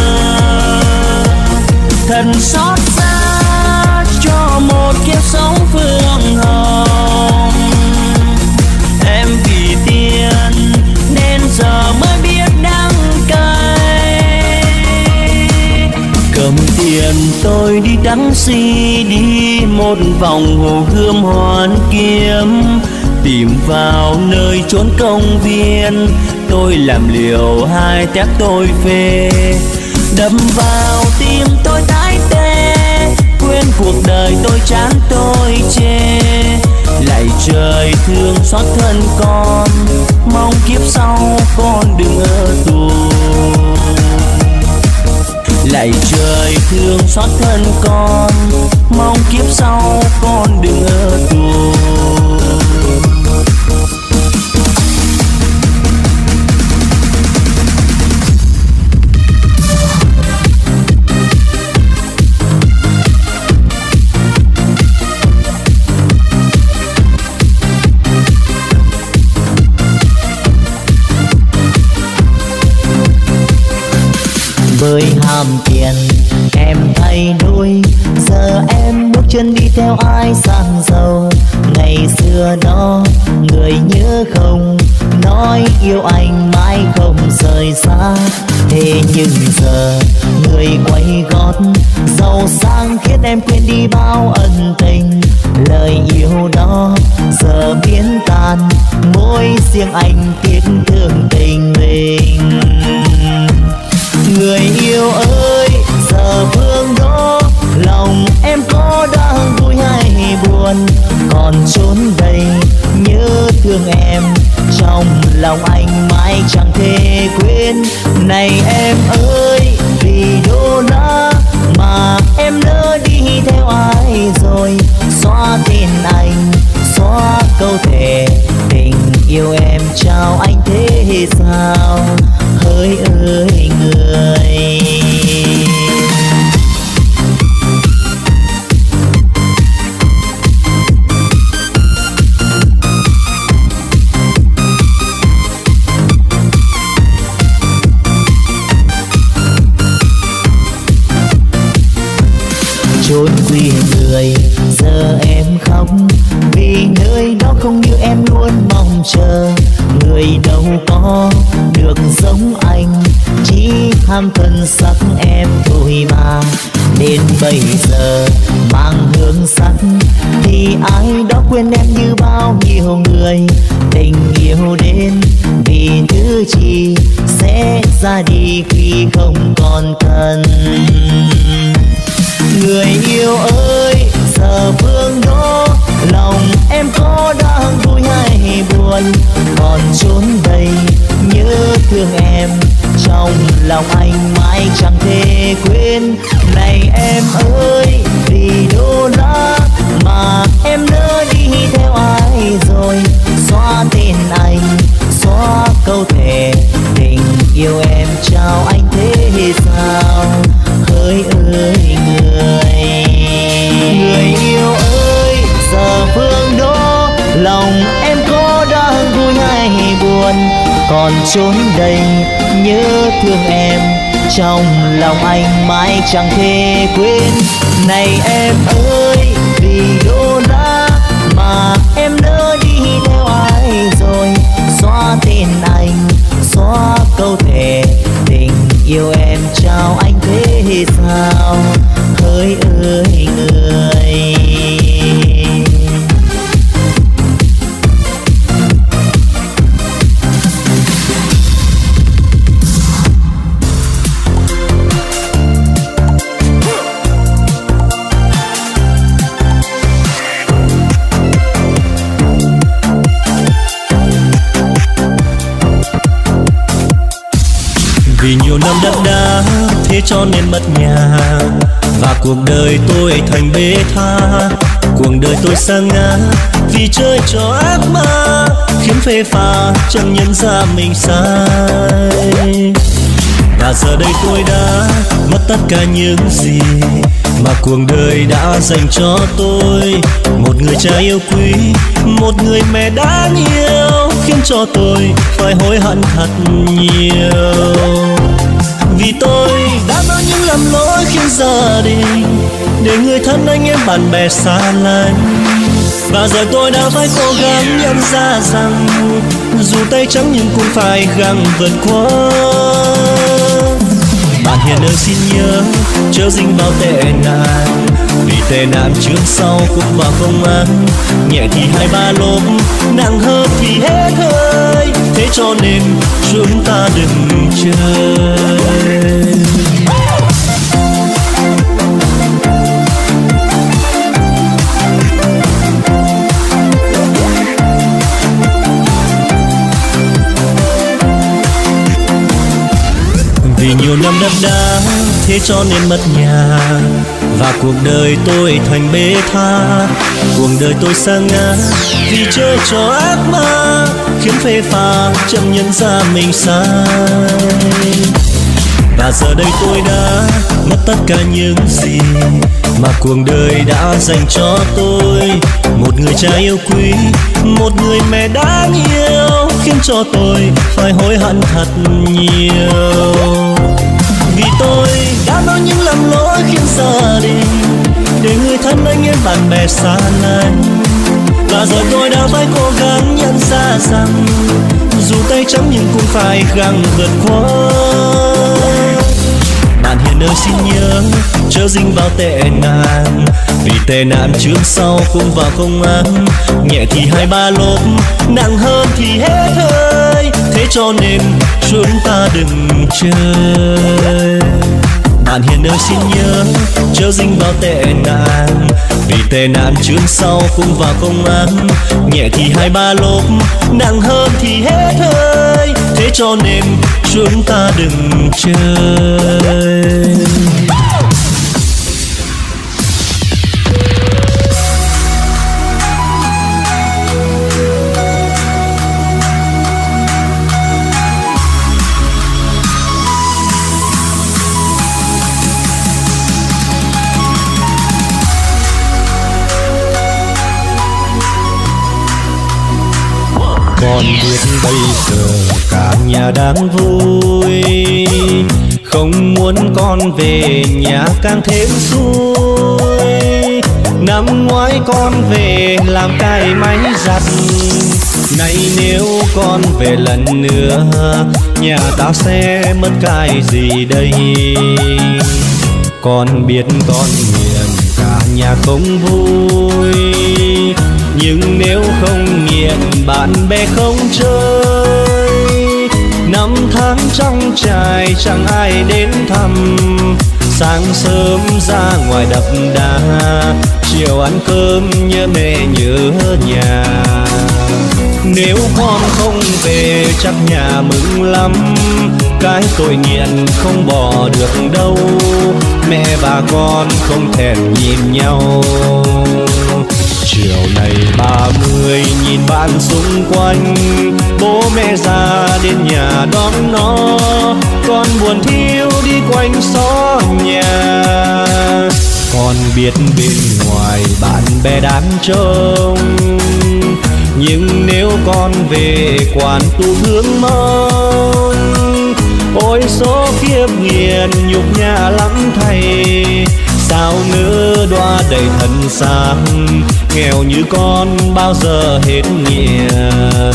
[SPEAKER 4] Thần xót xa cho một kiếp sống phương hồng. Em vì tiền nên giờ mới biết đắng cay. Cầm tiền tôi đi taxi đi một vòng Hồ Gươm Hoàn Kiếm, tìm vào nơi chốn công viên. Tôi làm liều hai tép tôi phê, đâm vào tim tôi tái tê. Quên cuộc đời tôi chán tôi chê, lạy trời thương xót thân con, mong kiếp sau con đừng ở tù. Lạy trời thương xót thân con, mong kiếp sau con đừng ở tù.
[SPEAKER 1] Với ham tiền em thay đổi, giờ em bước chân đi theo ai sang giàu. Ngày nhưng giờ người quay gót giàu sang khiến em quên đi bao ân tình. Lời yêu đó giờ biến tàn, môi riêng anh tiếc thương tình mình. Người yêu ơi giờ phương đó, lòng em có đang vui hay buồn, còn trốn đây nhớ thương em, trong lòng anh mãi chẳng thể quên. Này em ơi vì đô la mà em nỡ đi theo ai rồi, xóa tên anh, xóa câu thề tình yêu em trao anh thế sao, hỡi ơi người. Chốn quê người giờ em khóc, vì nơi đó không như em luôn mong chờ. Người đâu có được giống anh, chỉ ham thân sắc em thôi mà. Đến bây giờ mang hương sắc thì ai đó quên em như bao nhiêu người. Tình yêu đến vì thứ chi sẽ ra đi khi không còn cần. Người yêu ơi giờ phương đó, lòng em có đang vui hay buồn, còn trốn đây nhớ thương em, trong lòng anh mãi chẳng thể quên. Này em ơi vì đô la mà em nỡ đi theo ai rồi, xóa tên anh, xóa câu thề tình yêu em trao anh thế sao, hỡi ơi người. Người yêu ơi giờ phương đó, lòng em có đang vui hay buồn, còn trốn đây nhớ thương em, trong lòng anh mãi chẳng thể quên. Này em ơi vì đô la mà em nỡ đi theo ai rồi, xóa tên anh, xóa câu thề tình yêu em trao anh thế sao, hỡi ơi người.
[SPEAKER 7] Vì nhiều năm đất đá thế cho nên mất nhà, và cuộc đời tôi thành bế tha. Cuộc đời tôi sa ngã vì chơi trò ác ma, khiến phê pha chẳng nhận ra mình sai. Và giờ đây tôi đã mất tất cả những gì mà cuộc đời đã dành cho tôi. Một người cha yêu quý, một người mẹ đáng yêu, khiến cho tôi phải hối hận thật nhiều. Vì tôi đã bao những lầm lỗi khiến gia đình, để người thân anh em bạn bè xa lánh. Và giờ tôi đã phải cố gắng nhận ra rằng, dù tay trắng nhưng cũng phải gắng vượt qua. Bạn hiền ơi xin nhớ, chớ dính vào tệ nạn, vì tệ nạn trước sau cũng vào công án. Nhẹ thì 2-3 lốp, nặng hơn thì hết hơi. Thế cho nên chúng ta đừng chơi. Vì nhiều năm đất đá thế cho nên mất nhà, và cuộc đời tôi thành bế tha. Cuộc đời tôi sa ngã vì chơi trò ác ma, khiến phê pha chẳng nhận ra mình sai. Và giờ đây tôi đã mất tất cả những gì mà cuộc đời đã dành cho tôi. Một người cha yêu quý, một người mẹ đáng yêu, khiến cho tôi phải hối hận thật nhiều. Vì tôi đã bao những lầm lỗi khiến gia đình, để người thân anh em bạn bè xa lánh. Và giờ tôi đã phải cố gắng nhận ra rằng, dù tay trắng nhưng cũng phải gắng vượt qua. Bạn hiền ơi xin nhớ chớ dính vào tệ nạn, vì tệ nạn trước sau cũng vào công án. Nhẹ thì 2-3 lốp, nặng hơn thì hết hơi. Thế cho nên chúng ta đừng chơi. Bạn hiền ơi xin nhớ chớ dính vào tệ nạn, vì tệ nạn trước sau cũng vào công án. Nhẹ thì 2-3 lốp, nặng hơn thì hết hơi. Thế cho nên chúng ta đừng chơi. Con biết bây giờ cả nhà đang vui, không muốn con về nhà càng thêm xui. Năm ngoái con về làm cái máy giặt, nay nếu con về lần nữa nhà ta sẽ mất cái gì đây? Con biết con nghiện cả nhà không vui, nhưng nếu không nghiện bạn bè không chơi. Năm tháng trong trại chẳng ai đến thăm, sáng sớm ra ngoài đập đá, chiều ăn cơm nhớ mẹ nhớ nhà. Nếu con không về chắc nhà mừng lắm, cái tội nghiện không bỏ được đâu. Mẹ và con không thèm nhìn nhau. Chiều này 30 nhìn bạn xung quanh, bố mẹ già đến nhà đón nó. Con buồn thiêu đi quanh xó nhà, con biết bên ngoài bạn bè đang trông. Nhưng nếu con về quán tu hướng mong, ôi số kiếp nghiền nhục nhã lắm thầy. Sao nỡ đọa đầy thân xác, nghèo như con bao giờ hết nghiền.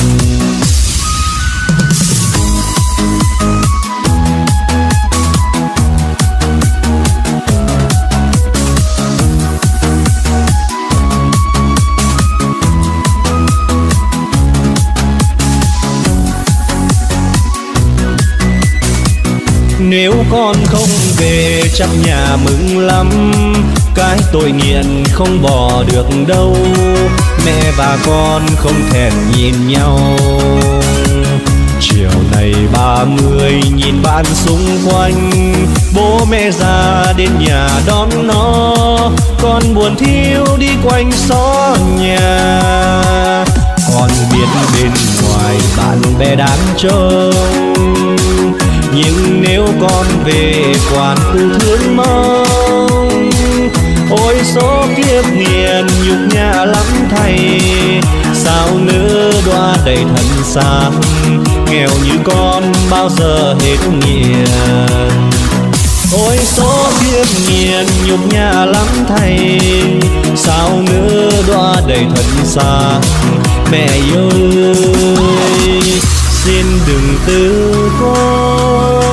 [SPEAKER 7] Nếu con không về chắc nhà mừng lắm, cái tội nghiện không bỏ được đâu. Mẹ và con không thèm nhìn nhau. Chiều này 30 nhìn bạn xung quanh, bố mẹ già đến nhà đón nó. Con buồn thiêu đi quanh xó nhà, con biết bên ngoài bạn bè đang trông. Nhưng nếu con về quán tu thương mong, ôi số kiếp nghiền nhục nhã lắm thầy. Sao nỡ đọa đầy thân xác, nghèo như con bao giờ hết nghiền. Ôi số kiếp nghiền nhục nhã lắm thầy. Sao nỡ đọa đầy thân xác, mẹ ơi xin đừng từ con.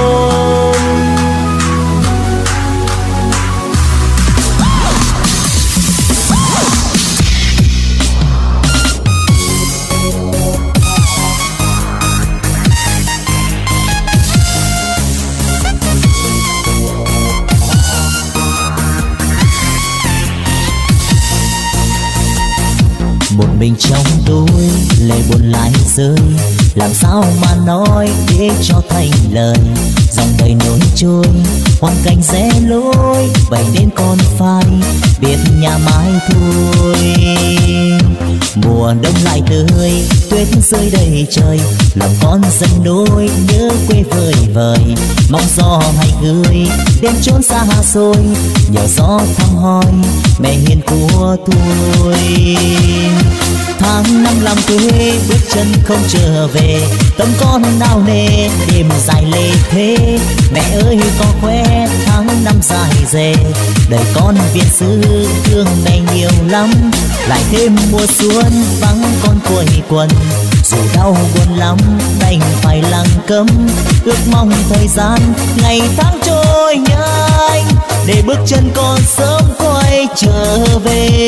[SPEAKER 1] Một mình trong tôi lệ buồn lại rơi, làm sao mà nói để cho thành lời. Dòng đời nối trôi, hoàn cảnh rẽ lối, vậy nên con phải biết nhà mãi thôi. Mùa đông lại tới, tuyết rơi đầy trời, lòng con dần đôi nhớ quê vời vời. Mong gió hay gửi đến chốn xa xôi, nhờ gió thăm hỏi mẹ hiền của tôi. Tháng năm làm quê bước chân không trở về, tâm con nao nề đêm dài lê thế. Mẹ ơi có khỏe tháng năm dài dề, đời con viên xứ thương mẹ nhiều lắm. lại thêm mùa xuân vắng con quây quần. Dù đau buồn lắm đành phải lặng câm, ước mong thời gian ngày tháng trôi nhanh để bước chân con sớm quay trở về.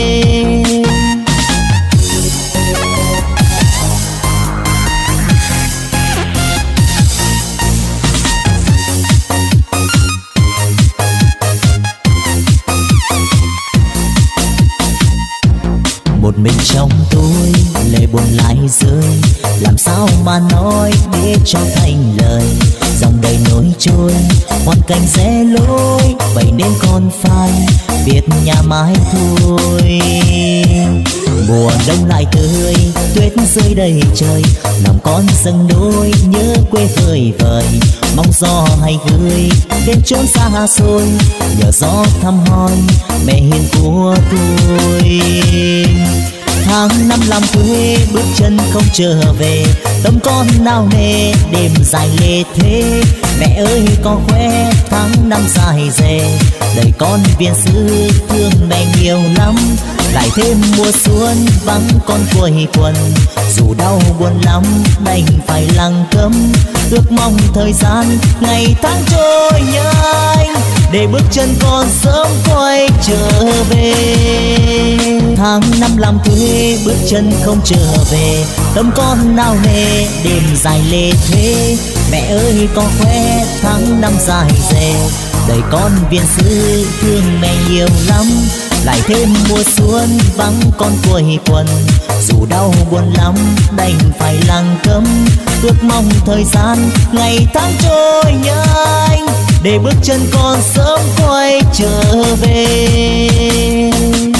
[SPEAKER 1] Một mình trong tôi lệ buồn lại rơi, làm sao mà nói để cho thành lời. Dòng đầy nối trôi hoàn cảnh rẽ lối, vậy nên còn phải biết nhà mãi thôi. Mùa đông lại tươi, tuyết rơi đầy trời, lòng con dâng đôi nhớ quê vời vời. Mong gió hay gửi đến chốn xa xôi, nhờ gió thăm hỏi mẹ hiền của tôi. Tháng năm làm quê bước chân không trở về, tâm con nao nề đêm dài lê thế. Mẹ ơi con khoe tháng năm dài dề, đời con viên sư thương mẹ nhiều lắm. Lại thêm mùa xuân vắng con quây quần, dù đau buồn lắm đành phải lặng câm, ước mong thời gian ngày tháng trôi nhanh để bước chân con sớm quay trở về. Tháng năm làm thuê bước chân không trở về, tâm con nao nề đêm dài lê thế. Mẹ ơi con khoe tháng năm dài dề, đời con viên sư thương mẹ nhiều lắm. Lại thêm mùa xuân vắng con quây quần, dù đau buồn lắm đành phải lặng câm, ước mong thời gian ngày tháng trôi nhanh để bước chân con sớm quay trở về.